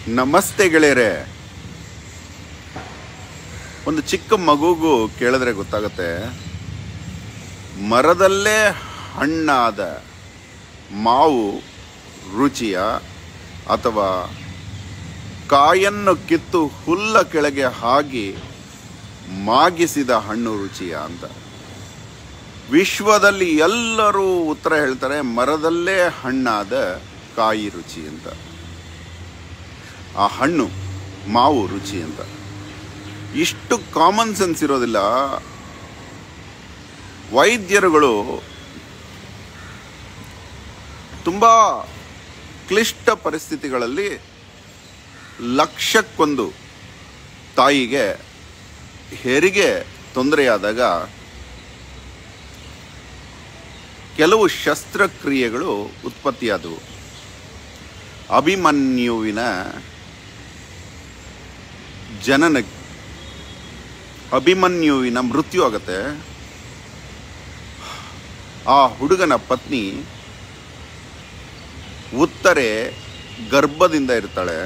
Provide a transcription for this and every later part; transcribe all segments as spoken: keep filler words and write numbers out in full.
ನಮಸ್ತೆ ಗೆಳೆಯರೆ. ಒಂದು ಚಿಕ್ಕ ಮಗುಗೂ ಕೇಳಿದ್ರೆ ಗೊತ್ತಾಗುತ್ತೆ, ಮರದಲ್ಲೇ ಹಣ್ಣಾದ ಮಾವು ರುಚಿಯ ಅಥವಾ ಕಾಯನ್ನು ಕಿತ್ತು ಹುಲ್ಲ ಕೆಳಗೆ ಹಾಕಿ ಮಾಗಿಸಿದ ಹಣ್ಣು ರುಚಿಯ ಅಂತ. ವಿಶ್ವದಲ್ಲಿ ಎಲ್ಲರೂ ಉತ್ತರ ಹೇಳ್ತಾರೆ ಮರದಲ್ಲೇ ಹಣ್ಣಾದ ಕಾಯಿ ರುಚಿ ಅಂತ, ಆ ಹಣ್ಣು ಮಾವು ರುಚಿ ಅಂತ. ಇಷ್ಟು ಕಾಮನ್ ಸೆನ್ಸ್ ಇರೋದಿಲ್ಲ. ವೈದ್ಯರುಗಳು ತುಂಬ ಕ್ಲಿಷ್ಟ ಪರಿಸ್ಥಿತಿಗಳಲ್ಲಿ ಲಕ್ಷಕ್ಕೊಂದು ತಾಯಿಗೆ ಹೆರಿಗೆ ತೊಂದರೆಯಾದಾಗ ಕೆಲವು ಶಸ್ತ್ರಕ್ರಿಯೆಗಳು ಉತ್ಪತ್ತಿಯಾದವು. ಅಭಿಮನ್ಯುವಿನ ಜನನ ಅಭಿಮನ್ಯುವಿನ ಮೃತ್ಯು ಆಗತ್ತೆ. ಆ ಹುಡುಗನ ಪತ್ನಿ ಉತ್ತರೆ ಗರ್ಭದಿಂದ ಇರ್ತಾಳೆ.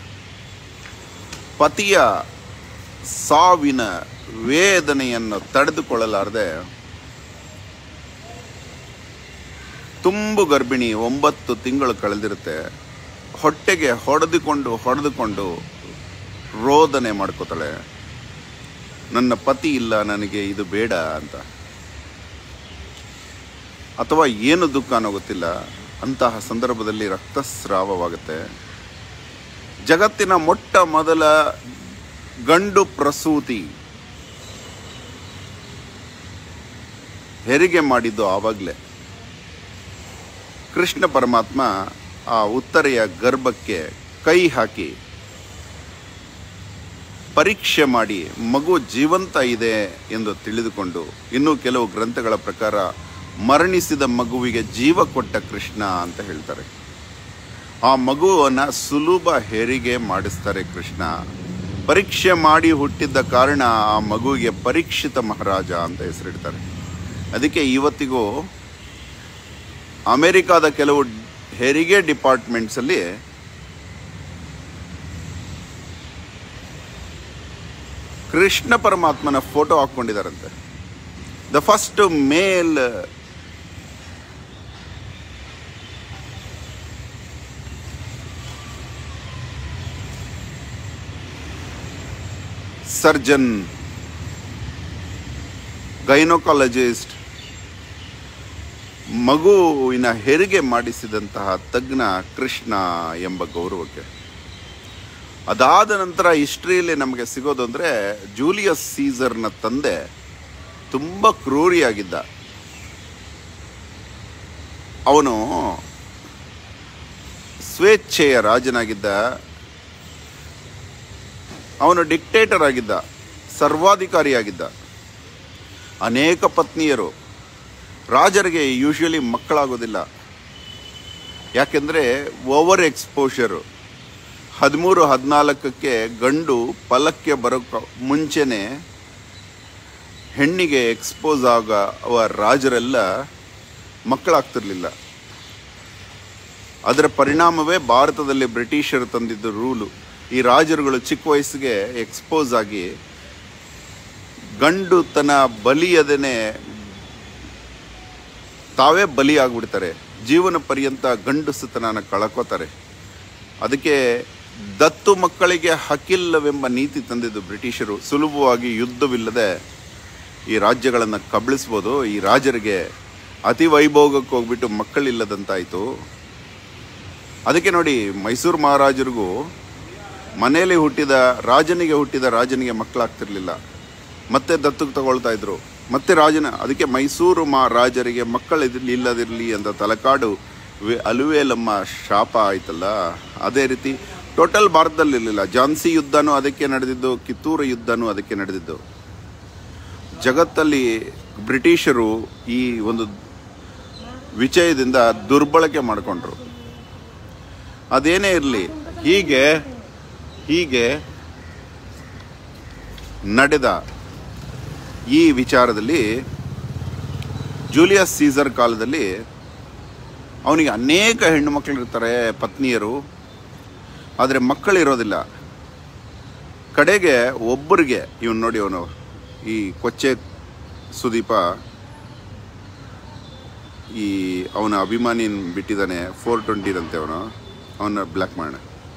ಪತಿಯ ಸಾವಿನ ವೇದನೆಯನ್ನು ತಡೆದುಕೊಳ್ಳಲಾರದೆ ತುಂಬು ಗರ್ಭಿಣಿ, ಒಂಬತ್ತು ತಿಂಗಳು ಕಳೆದಿರುತ್ತೆ. ಹೊಟ್ಟೆಗೆ ಹೊಡೆದುಕೊಂಡು ಹೊಡೆದುಕೊಂಡು ರೋದನೆ ಮಾಡ್ಕೋತಾಳೆ, ನನ್ನ ಪತಿ ಇಲ್ಲ, ನನಗೆ ಇದು ಬೇಡ ಅಂತ. ಅಥವಾ ಏನು ದುಃಖ ಅನ್ನೋ ಗೊತ್ತಿಲ್ಲ. ಅಂತಹ ಸಂದರ್ಭದಲ್ಲಿ ರಕ್ತಸ್ರಾವವಾಗುತ್ತೆ. ಜಗತ್ತಿನ ಮೊಟ್ಟ ಮೊದಲ ಗಂಡು ಪ್ರಸೂತಿ ಹೆರಿಗೆ ಮಾಡಿದ್ದು ಆವಾಗಲೇ. ಕೃಷ್ಣ ಪರಮಾತ್ಮ ಆ ಉತ್ತರೆಯ ಗರ್ಭಕ್ಕೆ ಕೈ ಹಾಕಿ ಪರೀಕ್ಷೆ ಮಾಡಿ ಮಗು ಜೀವಂತ ಇದೆ ಎಂದು ತಿಳಿದುಕೊಂಡು, ಇನ್ನೂ ಕೆಲವು ಗ್ರಂಥಗಳ ಪ್ರಕಾರ ಮರಣಿಸಿದ ಮಗುವಿಗೆ ಜೀವ ಕೊಟ್ಟ ಕೃಷ್ಣ ಅಂತ ಹೇಳ್ತಾರೆ. ಆ ಮಗುವನ್ನು ಸುಲಭ ಹೆರಿಗೆ ಮಾಡಿಸ್ತಾರೆ ಕೃಷ್ಣ. ಪರೀಕ್ಷೆ ಮಾಡಿ ಹುಟ್ಟಿದ್ದ ಕಾರಣ ಆ ಮಗುವಿಗೆ ಪರೀಕ್ಷಿತ ಮಹಾರಾಜ ಅಂತ ಹೆಸರಿಡ್ತಾರೆ. ಅದಕ್ಕೆ ಇವತ್ತಿಗೂ ಅಮೆರಿಕಾದ ಕೆಲವು ಹೆರಿಗೆ ಡಿಪಾರ್ಟ್ಮೆಂಟ್ಸಲ್ಲಿ ಕೃಷ್ಣ ಪರಮಾತ್ಮನ ಫೋಟೋ ಹಾಕ್ಕೊಂಡಿದ್ದಾರಂತೆ. The first male surgeon, gynaecologist, ಮಗುವಿನ ಹೆರಿಗೆ ಮಾಡಿಸಿದಂತಹ ತಜ್ಞ ಕೃಷ್ಣ ಎಂಬ ಗೌರವಕ್ಕೆ. ಅದಾದ ನಂತರ ಹಿಸ್ಟ್ರಿಯಲ್ಲಿ ನಮಗೆ ಸಿಗೋದು ಅಂದರೆ ಜೂಲಿಯಸ್ ಸೀಸರ್ನ ತಂದೆ ತುಂಬ ಕ್ರೂರಿಯಾಗಿದ್ದ. ಅವನು ಸ್ವೇಚ್ಛೆಯ ರಾಜನಾಗಿದ್ದ. ಅವನು ಡಿಕ್ಟೇಟರ್ ಆಗಿದ್ದ, ಸರ್ವಾಧಿಕಾರಿಯಾಗಿದ್ದ. ಅನೇಕ ಪತ್ನಿಯರು. ರಾಜರಿಗೆ ಯೂಶುವಲಿ ಮಕ್ಕಳಾಗೋದಿಲ್ಲ, ಯಾಕೆಂದರೆ ಓವರ್ ಎಕ್ಸ್ಪೋಷರು. ಹದಿಮೂರು ಹದಿನಾಲ್ಕಕ್ಕೆ ಗಂಡು ಫಲಕ್ಕೆ ಬರೋಕ್ಕೆ ಮುಂಚೆನೆ ಹೆಣ್ಣಿಗೆ ಎಕ್ಸ್ಪೋಸ್ ಆಗುವ ರಾಜರೆಲ್ಲ ಮಕ್ಕಳಾಗ್ತಿರ್ಲಿಲ್ಲ. ಅದರ ಪರಿಣಾಮವೇ ಭಾರತದಲ್ಲಿ ಬ್ರಿಟಿಷರು ತಂದಿದ್ದ ರೂಲು. ಈ ರಾಜರುಗಳು ಚಿಕ್ಕ ವಯಸ್ಸಿಗೆ ಎಕ್ಸ್ಪೋಸ್ ಆಗಿ ಗಂಡು ತನ್ನ ಬಲಿಯದೇನೆ ತಾವೇ ಬಲಿ ಆಗಿಬಿಡ್ತಾರೆ. ಜೀವನ ಪರ್ಯಂತ ಗಂಡಸುತನ ಕಳ್ಕೋತಾರೆ. ಅದಕ್ಕೆ ದತ್ತು ಮಕ್ಕಳಿಗೆ ಹಕ್ಕಿಲ್ಲವೆಂಬ ನೀತಿ ತಂದಿದ್ದು ಬ್ರಿಟಿಷರು. ಸುಲಭವಾಗಿ ಯುದ್ಧವಿಲ್ಲದೆ ಈ ರಾಜ್ಯಗಳನ್ನು ಕಬಳಿಸ್ಬೋದು. ಈ ರಾಜರಿಗೆ ಅತಿ ವೈಭೋಗಕ್ಕೆ ಹೋಗ್ಬಿಟ್ಟು ಮಕ್ಕಳಿಲ್ಲದಂತಾಯಿತು. ಅದಕ್ಕೆ ನೋಡಿ, ಮೈಸೂರು ಮಹಾರಾಜರಿಗೂ ಮನೆಯಲ್ಲಿ ಹುಟ್ಟಿದ ರಾಜನಿಗೆ ಹುಟ್ಟಿದ ರಾಜನಿಗೆ ಮಕ್ಕಳಾಗ್ತಿರ್ಲಿಲ್ಲ, ಮತ್ತೆ ದತ್ತಕ್ಕೆ ತಗೊಳ್ತಾ ಇದ್ರು, ಮತ್ತೆ ರಾಜನ. ಅದಕ್ಕೆ ಮೈಸೂರು ಮಹಾರಾಜರಿಗೆ ಮಕ್ಕಳಿರಲಿ ಇಲ್ಲದಿರಲಿ ಅಂತ ತಲಕಾಡು ಅಲುವೇಲಮ್ಮ ಶಾಪ ಆಯ್ತಲ್ಲ, ಅದೇ ರೀತಿ ಟೋಟಲ್ ಭಾರತದಲ್ಲಿ ಇರಲಿಲ್ಲ. ಝಾನ್ಸಿ ಯುದ್ಧನೂ ಅದಕ್ಕೆ ನಡೆದಿದ್ದು, ಕಿತ್ತೂರು ಯುದ್ಧನೂ ಅದಕ್ಕೆ ನಡೆದಿದ್ದು. ಜಗತ್ತಲ್ಲಿ ಬ್ರಿಟಿಷರು ಈ ಒಂದು ವಿಷಯದಿಂದ ದುರ್ಬಳಕೆ ಮಾಡಿಕೊಂಡ್ರು. ಅದೇನೇ ಇರಲಿ, ಹೀಗೆ ಹೀಗೆ ನಡೆದ ಈ ವಿಚಾರದಲ್ಲಿ ಜೂಲಿಯಸ್ ಸೀಸರ್ ಕಾಲದಲ್ಲಿ ಅವನಿಗೆ ಅನೇಕ ಹೆಣ್ಣು ಮಕ್ಕಳಿರ್ತಾರೆ, ಪತ್ನಿಯರು. ಆದರೆ ಮಕ್ಕಳಿರೋದಿಲ್ಲ. ಕಡೆಗೆ ಒಬ್ಬರಿಗೆ ಇವನು ನೋಡಿ, ಅವನು ಈ ಕೊಚ್ಚೆ ಸುದೀಪ ಈ ಅವನ ಅಭಿಮಾನಿ ಬಿಟ್ಟಿದ್ದಾನೆ, ಫೋರ್ ಟ್ವೆಂಟಿರಂತೆ ಅವನು, ಅವನ ಬ್ಲ್ಯಾಕ್ ಮಾಡೋಣ.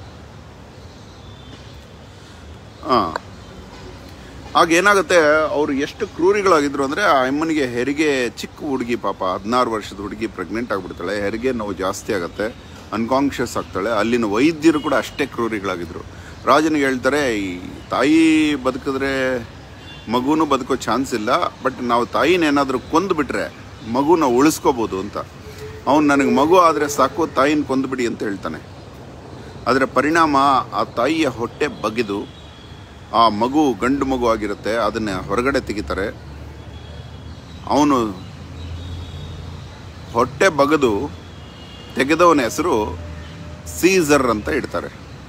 ಹಾಂ, ಆಗ ಏನಾಗುತ್ತೆ, ಅವರು ಎಷ್ಟು ಕ್ರೂರಿಗಳಾಗಿದ್ರು ಅಂದರೆ, ಆ ಅಮ್ಮನಿಗೆ ಹೆರಿಗೆ, ಚಿಕ್ಕ ಹುಡುಗಿ ಪಾಪ ಹದಿನಾರು ವರ್ಷದ ಹುಡುಗಿ ಪ್ರೆಗ್ನೆಂಟ್ ಆಗಿಬಿಡ್ತಾಳೆ, ಹೆರಿಗೆ ನೋವು ಜಾಸ್ತಿ ಆಗುತ್ತೆ, ಅನ್ಕಾನ್ಷಿಯಸ್ ಆಗ್ತಾಳೆ. ಅಲ್ಲಿನ ವೈದ್ಯರು ಕೂಡ ಅಷ್ಟೇ ಕ್ರೂರಿಗಳಾಗಿದ್ರು. ರಾಜನಿಗೆ ಹೇಳ್ತಾರೆ, ಈ ತಾಯಿ ಬದುಕಿದ್ರೆ ಮಗುನೂ ಬದುಕೋ ಚಾನ್ಸ್ ಇಲ್ಲ, ಬಟ್ ನಾವು ತಾಯಿನೇನಾದರೂ ಕೊಂದುಬಿಟ್ರೆ ಮಗುನ ಉಳಿಸ್ಕೋಬೋದು ಅಂತ. ಅವನು ನನಗೆ ಮಗು ಆದರೆ ಸಾಕು, ತಾಯಿನ ಕೊಂದುಬಿಡಿ ಅಂತ ಹೇಳ್ತಾನೆ. ಅದರ ಪರಿಣಾಮ ಆ ತಾಯಿಯ ಹೊಟ್ಟೆ ಬಗೆದು ಆ ಮಗು ಗಂಡು ಮಗು ಆಗಿರುತ್ತೆ, ಅದನ್ನು ಹೊರಗಡೆ ತೆಗಿತಾರೆ. ಅವನು ಹೊಟ್ಟೆ ಬಗೆದು ತೆಗೆದವನ ಹೆಸರು ಸೀಸರ್ ಅಂತ ಇಡ್ತಾರೆ.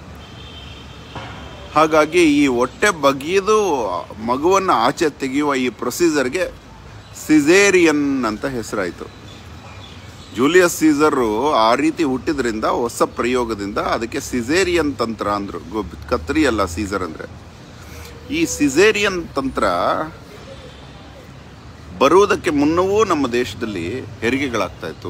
ಹಾಗಾಗಿ ಈ ಹೊಟ್ಟೆ ಬಗೆದು ಮಗುವನ್ನು ಆಚೆ ತೆಗೆಯುವ ಈ ಪ್ರೊಸೀಜರ್ಗೆ ಸಿಸೇರಿಯನ್ ಅಂತ ಹೆಸರಾಯಿತು. ಜೂಲಿಯಸ್ ಸೀಸರು ಆ ರೀತಿ ಹುಟ್ಟಿದ್ರಿಂದ ಹೊಸ ಪ್ರಯೋಗದಿಂದ ಅದಕ್ಕೆ ಸಿಸೇರಿಯನ್ ತಂತ್ರ ಅಂದರು. ಕತ್ತರಿ ಅಲ್ಲ ಸೀಸರ್ ಅಂದರೆ. ಈ ಸಿಸೇರಿಯನ್ ತಂತ್ರ ಬರುವುದಕ್ಕೆ ಮುನ್ನವೂ ನಮ್ಮ ದೇಶದಲ್ಲಿ ಹೆರಿಗೆಗಳಾಗ್ತಾಯಿತ್ತು,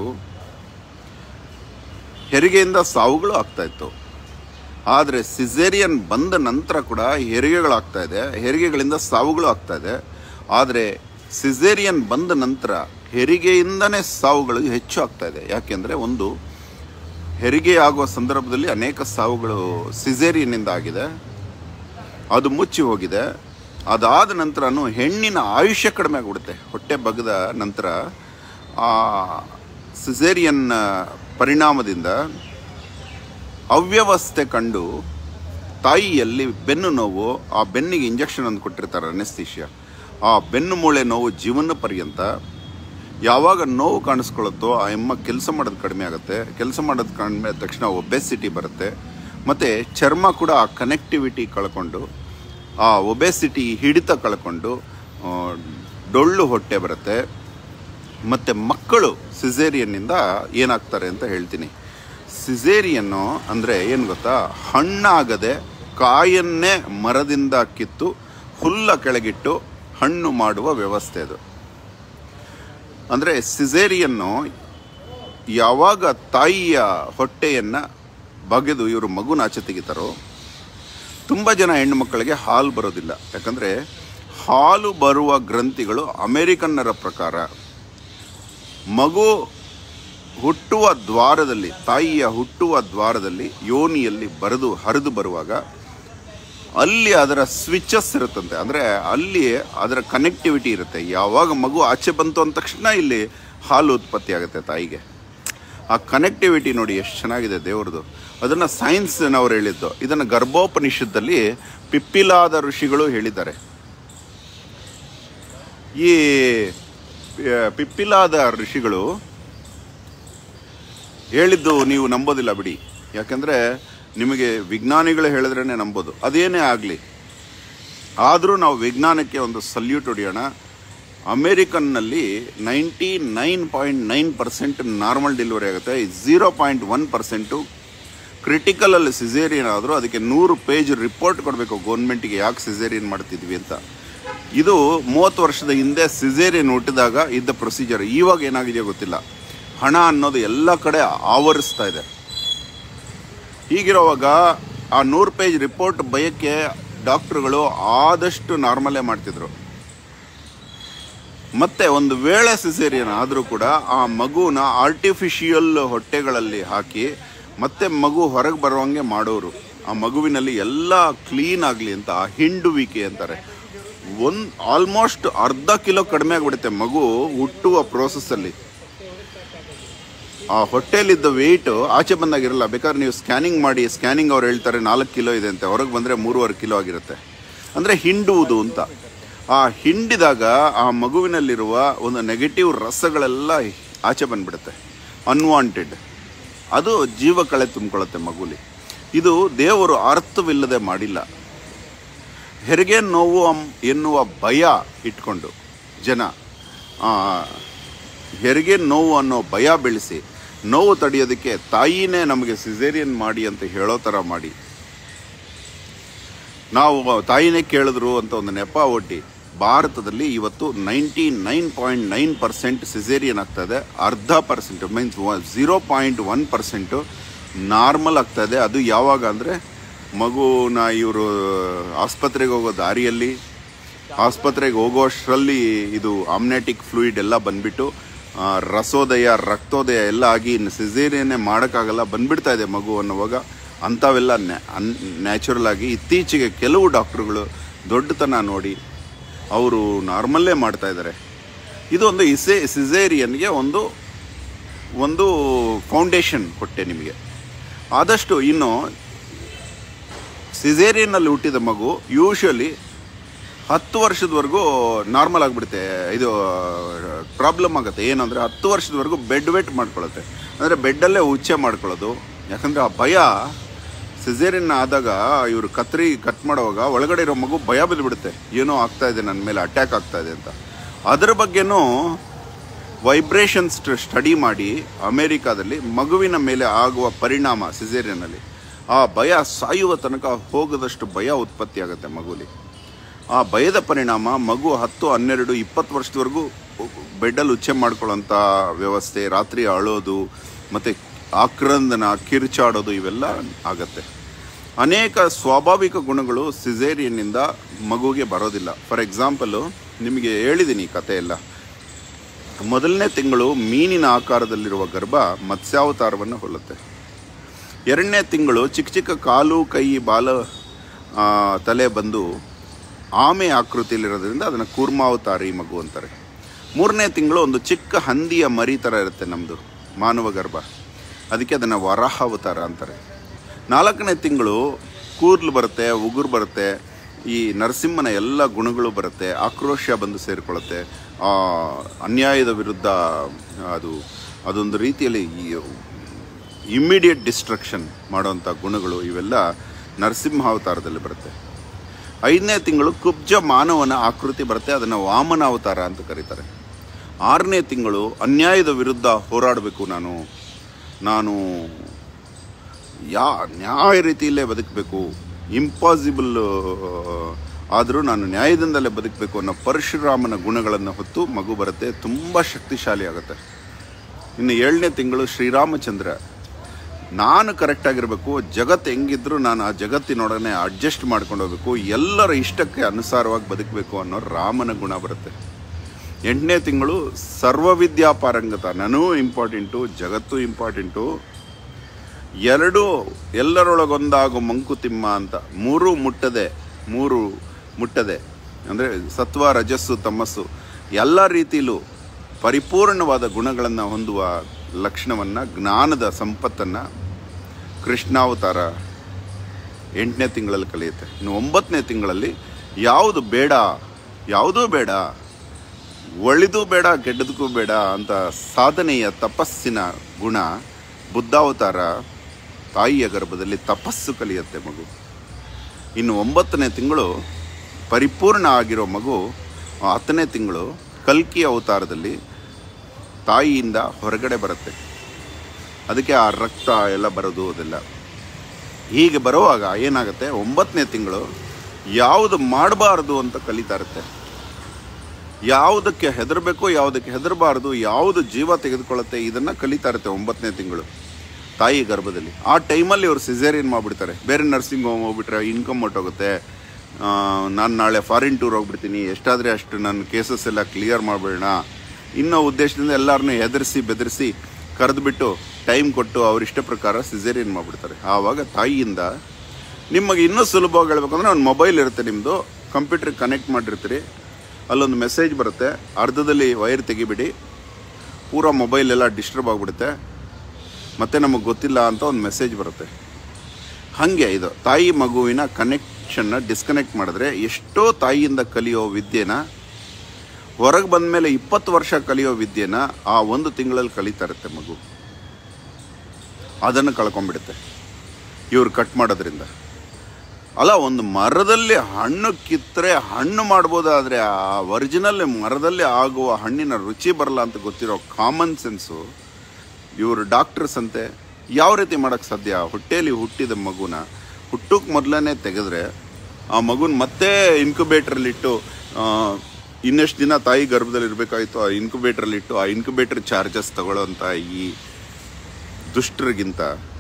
ಹೆರಿಗೆಯಿಂದ ಸಾವುಗಳು ಆಗ್ತಾಯಿತ್ತು. ಆದರೆ ಸಿಸೇರಿಯನ್ ಬಂದ ನಂತರ ಕೂಡ ಹೆರಿಗೆಗಳಾಗ್ತಾ ಇದೆ, ಹೆರಿಗೆಗಳಿಂದ ಸಾವುಗಳು ಆಗ್ತಾ ಇದೆ. ಆದರೆ ಸಿಸೇರಿಯನ್ ಬಂದ ನಂತರ ಹೆರಿಗೆಯಿಂದನೇ ಸಾವುಗಳು ಹೆಚ್ಚು ಆಗ್ತಾ ಇದೆ. ಯಾಕೆಂದರೆ ಒಂದು, ಹೆರಿಗೆ ಆಗುವ ಸಂದರ್ಭದಲ್ಲಿ ಅನೇಕ ಸಾವುಗಳು ಸಿಸೇರಿಯನ್ನಿಂದ ಆಗಿದೆ, ಅದು ಮುಚ್ಚಿ ಹೋಗಿದೆ. ಅದಾದ ನಂತರನೂ ಹೆಣ್ಣಿನ ಆಯುಷ್ಯ ಕಡಿಮೆ ಆಗಿಬಿಡುತ್ತೆ. ಹೊಟ್ಟೆ ಬಗೆದ ನಂತರ ಆ ಸಿಸೇರಿಯನ್ ಪರಿಣಾಮದಿಂದ ಅವ್ಯವಸ್ಥೆ ಕಂಡು ತಾಯಿಯಲ್ಲಿ ಬೆನ್ನು ನೋವು, ಆ ಬೆನ್ನಿಗೆ ಇಂಜೆಕ್ಷನ್ ಒಂದು ಕೊಟ್ಟಿರ್ತಾರೆ ಅನೆಸ್ಥೀಶಿಯಾ, ಆ ಬೆನ್ನು ಮೂಳೆ ನೋವು ಜೀವನ ಪರ್ಯಂತ. ಯಾವಾಗ ನೋವು ಕಾಣಿಸ್ಕೊಳ್ಳುತ್ತೋ ಆ ಎಮ್ಮ ಕೆಲಸ ಮಾಡೋದು ಕಡಿಮೆ ಆಗುತ್ತೆ. ಕೆಲಸ ಮಾಡೋದು ಕಡಿಮೆ ಆದ ತಕ್ಷಣ ಒಬೆಸಿಟಿ ಬರುತ್ತೆ. ಮತ್ತು ಚರ್ಮ ಕೂಡ ಆ ಕನೆಕ್ಟಿವಿಟಿ ಕಳ್ಕೊಂಡು, ಆ ಒಬೆಸಿಟಿ ಹಿಡಿತ ಕಳ್ಕೊಂಡು ಡೊಳ್ಳು ಹೊಟ್ಟೆ ಬರುತ್ತೆ. ಮತ್ತು ಮಕ್ಕಳು ಸಿಸೇರಿಯನ್ನಿಂದ ಏನಾಗ್ತಾರೆ ಅಂತ ಹೇಳ್ತೀನಿ. ಸಿಸೇರಿಯನ್ನು ಅಂದರೆ ಏನು ಗೊತ್ತಾ, ಹಣ್ಣಾಗದೆ ಕಾಯನ್ನೇ ಮರದಿಂದ ಕಿತ್ತು ಹುಲ್ಲ ಕೆಳಗಿಟ್ಟು ಹಣ್ಣು ಮಾಡುವ ವ್ಯವಸ್ಥೆ ಅದು. ಅಂದರೆ ಸಿಸೇರಿಯನ್ನು ಯಾವಾಗ ತಾಯಿಯ ಹೊಟ್ಟೆಯನ್ನು ಬಗೆದು ಇವರು ಮಗುನ ಆಚೆ ತೆಗಿತಾರೋ, ತುಂಬ ಜನ ಹೆಣ್ಣು ಮಕ್ಕಳಿಗೆ ಹಾಲು ಬರೋದಿಲ್ಲ. ಯಾಕಂದರೆ ಹಾಲು ಬರುವ ಗ್ರಂಥಿಗಳು ಅಮೇರಿಕನ್ನರ ಪ್ರಕಾರ ಮಗು ಹುಟ್ಟುವ ದ್ವಾರದಲ್ಲಿ, ತಾಯಿಯ ಹುಟ್ಟುವ ದ್ವಾರದಲ್ಲಿ ಯೋನಿಯಲ್ಲಿ ಬರೆದು ಹರಿದು ಬರುವಾಗ ಅಲ್ಲಿ ಅದರ ಸ್ವಿಚಸ್ ಇರುತ್ತಂತೆ. ಅಂದರೆ ಅಲ್ಲಿ ಅದರ ಕನೆಕ್ಟಿವಿಟಿ ಇರುತ್ತೆ. ಯಾವಾಗ ಮಗು ಆಚೆ ಬಂತು ಅಂದ ತಕ್ಷಣ ಇಲ್ಲಿ ಹಾಲು ಉತ್ಪತ್ತಿ ಆಗುತ್ತೆ ತಾಯಿಗೆ. ಆ ಕನೆಕ್ಟಿವಿಟಿ ನೋಡಿ ಎಷ್ಟು ಚೆನ್ನಾಗಿದೆ ದೇವ್ರದ್ದು. ಅದನ್ನು ಸೈನ್ಸ್ನವರು ಹೇಳಿದ್ದು. ಇದನ್ನು ಗರ್ಭೋಪನಿಷತ್ತಲ್ಲಿ ಪಿಪ್ಪಿಲಾದ ಋಷಿಗಳು ಹೇಳಿದ್ದಾರೆ. ಈ ಪಿಪ್ಪಿಲಾದ ಋಷಿಗಳು ಹೇಳಿದ್ದು ನೀವು ನಂಬೋದಿಲ್ಲ ಬಿಡಿ. ಯಾಕೆಂದರೆ ನಿಮಗೆ ವಿಜ್ಞಾನಿಗಳು ಹೇಳಿದ್ರೇ ನಂಬೋದು. ಅದೇನೇ ಆಗಲಿ, ಆದರೂ ನಾವು ವಿಜ್ಞಾನಕ್ಕೆ ಒಂದು ಸಲ್ಯೂಟ್ ಹೊಡೆಯೋಣ. ಅಮೇರಿಕನ್ನಲ್ಲಿ ninety nine point nine percent normal delivery ಆಗುತ್ತೆ. ಝೀರೋ ಪಾಯಿಂಟ್ ಒನ್ ಪರ್ಸೆಂಟು ಕ್ರಿಟಿಕಲಲ್ಲಿ ಸಿಸೇರಿಯನ್ ಆದರೂ ಅದಕ್ಕೆ ನೂರು ಪೇಜ್ ರಿಪೋರ್ಟ್ ಕೊಡಬೇಕು ಗೌರ್ಮೆಂಟಿಗೆ, ಯಾಕೆ ಸಿಸೇರಿಯನ್ ಮಾಡ್ತಿದ್ವಿ ಅಂತ. ಇದು ಮೂವತ್ತು ವರ್ಷದ ಹಿಂದೆ ಸಿಸೇರಿಯನ್ ಹುಟ್ಟಿದಾಗ ಇದ್ದ ಪ್ರೊಸೀಜರ್. ಇವಾಗ ಏನಾಗಿದೆಯೋ ಗೊತ್ತಿಲ್ಲ. ಹಣ ಅನ್ನೋದು ಎಲ್ಲ ಕಡೆ ಆವರಿಸ್ತಾ ಇದೆ. ಹೀಗಿರುವಾಗ ಆ ನೂರು ಪೇಜ್ ರಿಪೋರ್ಟ್ ಬಯಕ್ಕೆ ಡಾಕ್ಟ್ರುಗಳು ಆದಷ್ಟು ನಾರ್ಮಲೇ ಮಾಡ್ತಿದ್ರು. ಮತ್ತು ಒಂದು ವೇಳೆ ಸಿಸೇರಿಯನ್ ಆದರೂ ಕೂಡ ಆ ಮಗುನ ಆರ್ಟಿಫಿಷಿಯಲ್ ಹೊಟ್ಟೆಗಳಲ್ಲಿ ಹಾಕಿ ಮತ್ತೆ ಮಗು ಹೊರಗೆ ಬರುವಂಗೆ ಮಾಡೋರು. ಆ ಮಗುವಿನಲ್ಲಿ ಎಲ್ಲ ಕ್ಲೀನ್ ಆಗಲಿ ಅಂತ ಆ ಹಿಂಡುವಿಕೆ ಅಂತಾರೆ. ಒಂದು ಆಲ್ಮೋಸ್ಟ್ ಅರ್ಧ ಕಿಲೋ ಕಡಿಮೆ ಆಗಿಬಿಡುತ್ತೆ ಮಗು ಹುಟ್ಟುವ ಪ್ರೋಸೆಸ್ಸಲ್ಲಿ. ಆ ಹೊಟ್ಟೆಯಲ್ಲಿದ್ದ ವೆಯ್ಟು ಆಚೆ ಬಂದಾಗಿರಲ್ಲ. ಬೇಕಾದ್ರೆ ನೀವು ಸ್ಕ್ಯಾನಿಂಗ್ ಮಾಡಿ, ಸ್ಕ್ಯಾನಿಂಗ್ ಅವ್ರು ಹೇಳ್ತಾರೆ ನಾಲ್ಕು ಕಿಲೋ ಇದೆ ಅಂತೆ, ಹೊರಗೆ ಬಂದರೆ ಮೂರುವರೆ ಕಿಲೋ ಆಗಿರುತ್ತೆ. ಅಂದರೆ ಹಿಂಡುವುದು ಅಂತ. ಆ ಹಿಂಡಿದಾಗ ಆ ಮಗುವಿನಲ್ಲಿರುವ ಒಂದು ನೆಗೆಟಿವ್ ರಸಗಳೆಲ್ಲ ಆಚೆ ಬಂದುಬಿಡುತ್ತೆ, ಅನ್ವಾಂಟೆಡ್. ಅದು ಜೀವ ಕಳೆ ತುಂಬಿಕೊಳ್ಳುತ್ತೆ ಮಗುಲಿ. ಇದು ದೇವರು ಅರ್ಥವಿಲ್ಲದೆ ಮಾಡಿಲ್ಲ. ಹೆರಿಗೆ ನೋವು ಎನ್ನುವ ಭಯ ಇಟ್ಕೊಂಡು ಜನ ಹೆರಿಗೆ ನೋವು ಅನ್ನೋ ಭಯ ಬೆಳೆಸಿ ನೋವು ತಡೆಯೋದಕ್ಕೆ ತಾಯಿನೇ ನಮಗೆ ಸಿಸೇರಿಯನ್ ಮಾಡಿ ಅಂತ ಹೇಳೋ ಥರ ಮಾಡಿ, ನಾವು ತಾಯಿನೇ ಕೇಳಿದ್ರು ಅಂತ ಒಂದು ನೆಪ ಒಡ್ಡಿ ಭಾರತದಲ್ಲಿ ಇವತ್ತು ninety nine point nine percent caesarean ಆಗ್ತಾಯಿದೆ. ಅರ್ಧ percent means zero point one percent normal ಆಗ್ತಾಯಿದೆ. ಅದು ಯಾವಾಗ ಅಂದರೆ ಮಗುನ ಇವರು ಆಸ್ಪತ್ರೆಗೆ ಹೋಗೋ ದಾರಿಯಲ್ಲಿ, ಆಸ್ಪತ್ರೆಗೆ ಹೋಗೋಷ್ಟರಲ್ಲಿ ಇದು ಆಮ್ನೆಟಿಕ್ ಫ್ಲೂಯಿಡ್ ಎಲ್ಲ ಬಂದುಬಿಟ್ಟು ರಸೋದಯ ರಕ್ತೋದಯ ಎಲ್ಲ ಆಗಿ ಇನ್ನು ಸಿಸೇರಿಯನ್ನೇ ಮಾಡೋಕ್ಕಾಗಲ್ಲ ಬಂದುಬಿಡ್ತಾ ಇದೆ ಮಗು ಅನ್ನುವಾಗ ಅಂಥವೆಲ್ಲ ನ್ಯಾ ಅನ್ ನ್ಯಾಚುರಲ್ ಆಗಿ ಇತ್ತೀಚೆಗೆ ಕೆಲವು ಡಾಕ್ಟ್ರುಗಳು ದೊಡ್ಡತನ ನೋಡಿ ಅವರು ನಾರ್ಮಲ್ಲೇ ಮಾಡ್ತಾಯಿದ್ದಾರೆ. ಇದು ಒಂದು ಇಸೆ ಸಿಸೇರಿಯನ್ಗೆ ಒಂದು ಒಂದು ಫೌಂಡೇಶನ್ ಕೊಟ್ಟೆ ನಿಮಗೆ. ಆದಷ್ಟು ಇನ್ನು ಸಿಸೇರಿಯನ್ನಲ್ಲಿ ಹುಟ್ಟಿದ ಮಗು ಯೂಶ್ವಲಿ ಹತ್ತು ವರ್ಷದವರೆಗೂ ನಾರ್ಮಲ್ ಆಗಿಬಿಡುತ್ತೆ. ಇದು ಪ್ರಾಬ್ಲಮ್ ಆಗುತ್ತೆ. ಏನಂದರೆ ಹತ್ತು ವರ್ಷದವರೆಗೂ ಬೆಡ್ ವೆಟ್ ಮಾಡ್ಕೊಳ್ಳುತ್ತೆ, ಅಂದರೆ ಬೆಡ್ಡಲ್ಲೇ ಉಚ್ಚೆ ಮಾಡ್ಕೊಳ್ಳೋದು. ಯಾಕಂದರೆ ಆ ಭಯ ಸಿಸೇರಿಯನ್ ಆದಾಗ ಇವರು ಕತ್ರಿ ಕಟ್ ಮಾಡುವಾಗ ಒಳಗಡೆ ಇರೋ ಮಗು ಭಯ ಬಿದ್ದುಬಿಡುತ್ತೆ, ಏನೋ ಆಗ್ತಾಯಿದೆ ನನ್ನ ಮೇಲೆ ಅಟ್ಯಾಕ್ ಆಗ್ತಾಯಿದೆ ಅಂತ. ಅದರ ಬಗ್ಗೆನೂ ವೈಬ್ರೇಷನ್ಸ್ ಸ್ಟಡಿ ಮಾಡಿ ಅಮೇರಿಕಾದಲ್ಲಿ ಮಗುವಿನ ಮೇಲೆ ಆಗುವ ಪರಿಣಾಮ ಸಿಸೇರಿಯನ್ನಲ್ಲಿ ಆ ಭಯ ಸಾಯುವ ತನಕ ಹೋಗದಷ್ಟು ಭಯ ಉತ್ಪತ್ತಿ ಆಗುತ್ತೆ ಮಗುಲಿ. ಆ ಭಯದ ಪರಿಣಾಮ ಮಗು ಹತ್ತು ಹನ್ನೆರಡು ಇಪ್ಪತ್ತು ವರ್ಷದವರೆಗೂ ಬೆಡ್ಡಲ್ಲಿ ಉಚ್ಚೆ ಮಾಡ್ಕೊಳ್ಳೋಂಥ ವ್ಯವಸ್ಥೆ, ರಾತ್ರಿ ಅಳೋದು ಮತ್ತು ಆಕ್ರಂದನ ಕಿರ್ಚಾಡೋದು ಇವೆಲ್ಲ ಆಗತ್ತೆ. ಅನೇಕ ಸ್ವಾಭಾವಿಕ ಗುಣಗಳು ಸಿಸೇರಿಯನ್ನಿಂದ ಮಗುವಿಗೆ ಬರೋದಿಲ್ಲ. ಫಾರ್ ಎಕ್ಸಾಂಪಲು ನಿಮಗೆ ಹೇಳಿದ್ದೀನಿ ಈ ಕಥೆ ಎಲ್ಲ. ಮೊದಲನೇ ತಿಂಗಳು ಮೀನಿನ ಆಕಾರದಲ್ಲಿರುವ ಗರ್ಭ ಮತ್ಸ್ಯಾವತಾರವನ್ನು ಹೊಲ್ಲುತ್ತೆ. ಎರಡನೇ ತಿಂಗಳು ಚಿಕ್ಕ ಚಿಕ್ಕ ಕಾಲು ಕೈ ಬಾಲ ತಲೆ ಬಂದು ಆಮೆ ಆಕೃತಿಯಲ್ಲಿರೋದ್ರಿಂದ ಅದನ್ನು ಕೂರ್ಮಾವತಾರಿ ಮಗು ಅಂತಾರೆ. ಮೂರನೇ ತಿಂಗಳು ಒಂದು ಚಿಕ್ಕ ಹಂದಿಯ ಮರಿ ಥರ ಇರುತ್ತೆ ನಮ್ಮದು ಮಾನವ ಗರ್ಭ, ಅದಕ್ಕೆ ಅದನ್ನು ವರಾಹ ಅವತಾರ ಅಂತಾರೆ. ನಾಲ್ಕನೇ ತಿಂಗಳು ಕೂರ್ಲು ಬರುತ್ತೆ, ಉಗುರು ಬರುತ್ತೆ, ಈ ನರಸಿಂಹನ ಎಲ್ಲ ಗುಣಗಳು ಬರುತ್ತೆ, ಆಕ್ರೋಶ ಬಂದು ಸೇರಿಕೊಳ್ಳುತ್ತೆ, ಅನ್ಯಾಯದ ವಿರುದ್ಧ ಅದು ಅದೊಂದು ರೀತಿಯಲ್ಲಿ ಇಮ್ಮಿಡಿಯೇಟ್ ಡಿಸ್ಟ್ರಕ್ಷನ್ ಮಾಡೋವಂಥ ಗುಣಗಳು ಇವೆಲ್ಲ ನರಸಿಂಹಾವತಾರದಲ್ಲಿ ಬರುತ್ತೆ. ಐದನೇ ತಿಂಗಳು ಕುಬ್ಜ ಮಾನವನ ಆಕೃತಿ ಬರುತ್ತೆ, ಅದನ್ನು ವಾಮನ ಅವತಾರ ಅಂತ ಕರೀತಾರೆ. ಆರನೇ ತಿಂಗಳು ಅನ್ಯಾಯದ ವಿರುದ್ಧ ಹೋರಾಡಬೇಕು, ನಾನು ನಾನು ಯಾ ನ್ಯಾಯ ರೀತಿಯಲ್ಲೇ ಬದುಕಬೇಕು, ಇಂಪಾಸಿಬಲ್ ಆದರೂ ನಾನು ನ್ಯಾಯದಿಂದಲೇ ಬದುಕಬೇಕು ಅನ್ನೋ ಪರಶುರಾಮನ ಗುಣಗಳನ್ನು ಹೊತ್ತು ಮಗು ಬರುತ್ತೆ, ತುಂಬ ಶಕ್ತಿಶಾಲಿ ಆಗುತ್ತೆ. ಇನ್ನು ಏಳನೇ ತಿಂಗಳು ಶ್ರೀರಾಮಚಂದ್ರ, ನಾನು ಕರೆಕ್ಟಾಗಿರಬೇಕು, ಜಗತ್ತು ಹೆಂಗಿದ್ರು ನಾನು ಆ ಜಗತ್ತಿನೊಡನೆ ಅಡ್ಜಸ್ಟ್ ಮಾಡ್ಕೊಂಡು ಹೋಗ್ಬೇಕು, ಎಲ್ಲರ ಇಷ್ಟಕ್ಕೆ ಅನುಸಾರವಾಗಿ ಬದುಕಬೇಕು ಅನ್ನೋ ರಾಮನ ಗುಣ ಬರುತ್ತೆ. ಎಂಟನೇ ತಿಂಗಳು ಸರ್ವವಿದ್ಯಾ ಪಾರಂಗತ, ನನೂ ಇಂಪಾರ್ಟೆಂಟು, ಜಗತ್ತು ಇಂಪಾರ್ಟೆಂಟು, ಎರಡು ಎಲ್ಲರೊಳಗೊಂದಾಗೋ ಮಂಕುತಿಮ್ಮ ಅಂತ, ಮೂರು ಮುಟ್ಟದೆ ಮೂರು ಮುಟ್ಟದೆ ಅಂದರೆ ಸತ್ವ ರಜಸ್ಸು ತಮಸ್ಸು ಎಲ್ಲ ರೀತಿಯಲ್ಲೂ ಪರಿಪೂರ್ಣವಾದ ಗುಣಗಳನ್ನು ಹೊಂದುವ ಲಕ್ಷಣವನ್ನು, ಜ್ಞಾನದ ಸಂಪತ್ತನ್ನು ಕೃಷ್ಣಾವತಾರ ಎಂಟನೇ ತಿಂಗಳಲ್ಲಿ ಕಲಿಯುತ್ತೆ. ಇನ್ನು ಒಂಬತ್ತನೇ ತಿಂಗಳಲ್ಲಿ ಯಾವುದು ಬೇಡ, ಯಾವುದೂ ಬೇಡ, ಒಳ್ಳೆದೂ ಬೇಡ ಕೆಟ್ಟದಕ್ಕೂ ಬೇಡ ಅಂತ ಸಾಧನೆಯ ತಪಸ್ಸಿನ ಗುಣ ಬುದ್ಧಾವತಾರ ತಾಯಿಯ ಗರ್ಭದಲ್ಲಿ ತಪಸ್ಸು ಕಲಿಯುತ್ತೆ ಮಗು. ಇನ್ನು ಒಂಬತ್ತನೇ ತಿಂಗಳು ಪರಿಪೂರ್ಣ ಆಗಿರೋ ಮಗು ಹತ್ತನೇ ತಿಂಗಳು ಕಲ್ಕಿ ಅವತಾರದಲ್ಲಿ ತಾಯಿಯಿಂದ ಹೊರಗಡೆ ಬರುತ್ತೆ. ಅದಕ್ಕೆ ಆ ರಕ್ತ ಎಲ್ಲ ಬರೋದು ಅದೆಲ್ಲ. ಹೀಗೆ ಬರುವಾಗ ಏನಾಗುತ್ತೆ, ಒಂಬತ್ತನೇ ತಿಂಗಳು ಯಾವುದು ಮಾಡಬಾರ್ದು ಅಂತ ಕಲಿತಾ ಇರುತ್ತೆ, ಯಾವುದಕ್ಕೆ ಹೆದರಬೇಕು ಯಾವುದಕ್ಕೆ ಹೆದರಬಾರ್ದು, ಯಾವುದು ಜೀವ ತೆಗೆದುಕೊಳ್ಳುತ್ತೆ ಇದನ್ನು ಕಲಿತಾ ಇರುತ್ತೆ ಒಂಬತ್ತನೇ ತಿಂಗಳು ತಾಯಿ ಗರ್ಭದಲ್ಲಿ. ಆ ಟೈಮಲ್ಲಿ ಇವರು ಸಿಸೇರಿಯನ್ ಮಾಡಿಬಿಡ್ತಾರೆ. ಬೇರೆ ನರ್ಸಿಂಗ್ ಹೋಮ್ ಹೋಗ್ಬಿಟ್ರೆ ಇನ್ಕಮ್ ಹೊಟ್ಟೋಗುತ್ತೆ, ನಾನು ನಾಳೆ ಫಾರಿನ್ ಟೂರ್ ಹೋಗ್ಬಿಡ್ತೀನಿ, ಎಷ್ಟಾದರೆ ಅಷ್ಟು ನನ್ನ ಕೇಸಸ್ ಎಲ್ಲ ಕ್ಲಿಯರ್ ಮಾಡಿಬಿಡೋಣ ಇನ್ನೋ ಉದ್ದೇಶದಿಂದ ಎಲ್ಲರನ್ನೂ ಹೆದರಿಸಿ ಬೆದರಿಸಿ ಕರೆದುಬಿಟ್ಟು ಟೈಮ್ ಕೊಟ್ಟು ಅವರಿಷ್ಟ ಪ್ರಕಾರ ಸಿಸೇರಿಯನ್ ಮಾಡಿಬಿಡ್ತಾರೆ. ಆವಾಗ ತಾಯಿಯಿಂದ ನಿಮಗೆ ಇನ್ನೂ ಸುಲಭವಾಗಿ ಹೇಳ್ಬೇಕಂದ್ರೆ ಒಂದು ಮೊಬೈಲ್ ಇರುತ್ತೆ, ನಿಮ್ಮದು ಕಂಪ್ಯೂಟ್ರಿಗೆ ಕನೆಕ್ಟ್ ಮಾಡಿರ್ತೀರಿ, ಅಲ್ಲೊಂದು ಮೆಸೇಜ್ ಬರುತ್ತೆ, ಅರ್ಧದಲ್ಲಿ ವೈರ್ ತೆಗಿಬಿಡಿ, ಪೂರಾ ಮೊಬೈಲೆಲ್ಲ ಡಿಸ್ಟರ್ಬ್ ಆಗಿಬಿಡುತ್ತೆ, ಮತ್ತು ನಮಗೆ ಗೊತ್ತಿಲ್ಲ ಅಂತ ಒಂದು ಮೆಸೇಜ್ ಬರುತ್ತೆ. ಹಾಗೆ ಇದು ತಾಯಿ ಮಗುವಿನ ಕನೆಕ್ಷನ್ನ ಡಿಸ್ಕನೆಕ್ಟ್ ಮಾಡಿದ್ರೆ ಎಷ್ಟೋ ತಾಯಿಯಿಂದ ಕಲಿಯೋ ವಿದ್ಯೆನ ಹೊರಗೆ ಬಂದ ಮೇಲೆ ಇಪ್ಪತ್ತು ವರ್ಷ ಕಲಿಯೋ ವಿದ್ಯೆನ ಆ ಒಂದು ತಿಂಗಳಲ್ಲಿ ಕಲಿತಾ ಇರುತ್ತೆ ಮಗು. ಅದನ್ನು ಕಳ್ಕೊಂಡ್ಬಿಡುತ್ತೆ ಇವ್ರು ಕಟ್ ಮಾಡೋದ್ರಿಂದ. ಅಲ್ಲ, ಒಂದು ಮರದಲ್ಲಿ ಹಣ್ಣು ಕಿತ್ತರೆ ಹಣ್ಣು ಮಾಡ್ಬೋದಾದರೆ ಆ ಒರಿಜಿನಲ್ ಮರದಲ್ಲಿ ಆಗುವ ಹಣ್ಣಿನ ರುಚಿ ಬರಲ್ಲ ಅಂತ ಗೊತ್ತಿರೋ ಕಾಮನ್ ಸೆನ್ಸು ಇವರು ಡಾಕ್ಟರ್ಸ್ ಅಂತೆ. ಯಾವ ರೀತಿ ಮಾಡೋಕ್ಕೆ ಸಾಧ್ಯ? ಹೊಟ್ಟೆಯಲ್ಲಿ ಹುಟ್ಟಿದ ಮಗುನ ಹುಟ್ಟೋಕ್ಕೆ ಮೊದಲನೇ ತೆಗೆದ್ರೆ ಆ ಮಗುನ ಮತ್ತೆ ಇನ್ಕ್ಯುಬೇಟ್ರಲ್ಲಿಟ್ಟು ಇನ್ನೆಷ್ಟು ದಿನ ತಾಯಿ ಗರ್ಭದಲ್ಲಿ ಇರಬೇಕಾಯಿತು ಆ ಇನ್ಕ್ಯುಬೇಟ್ರಲ್ಲಿಟ್ಟು ಆ ಇನ್ಕ್ಯುಬೇಟರ್ ಚಾರ್ಜಸ್ ತಗೊಳ್ಳೋಂಥ ಈ ದುಷ್ಟರಿಗಿಂತ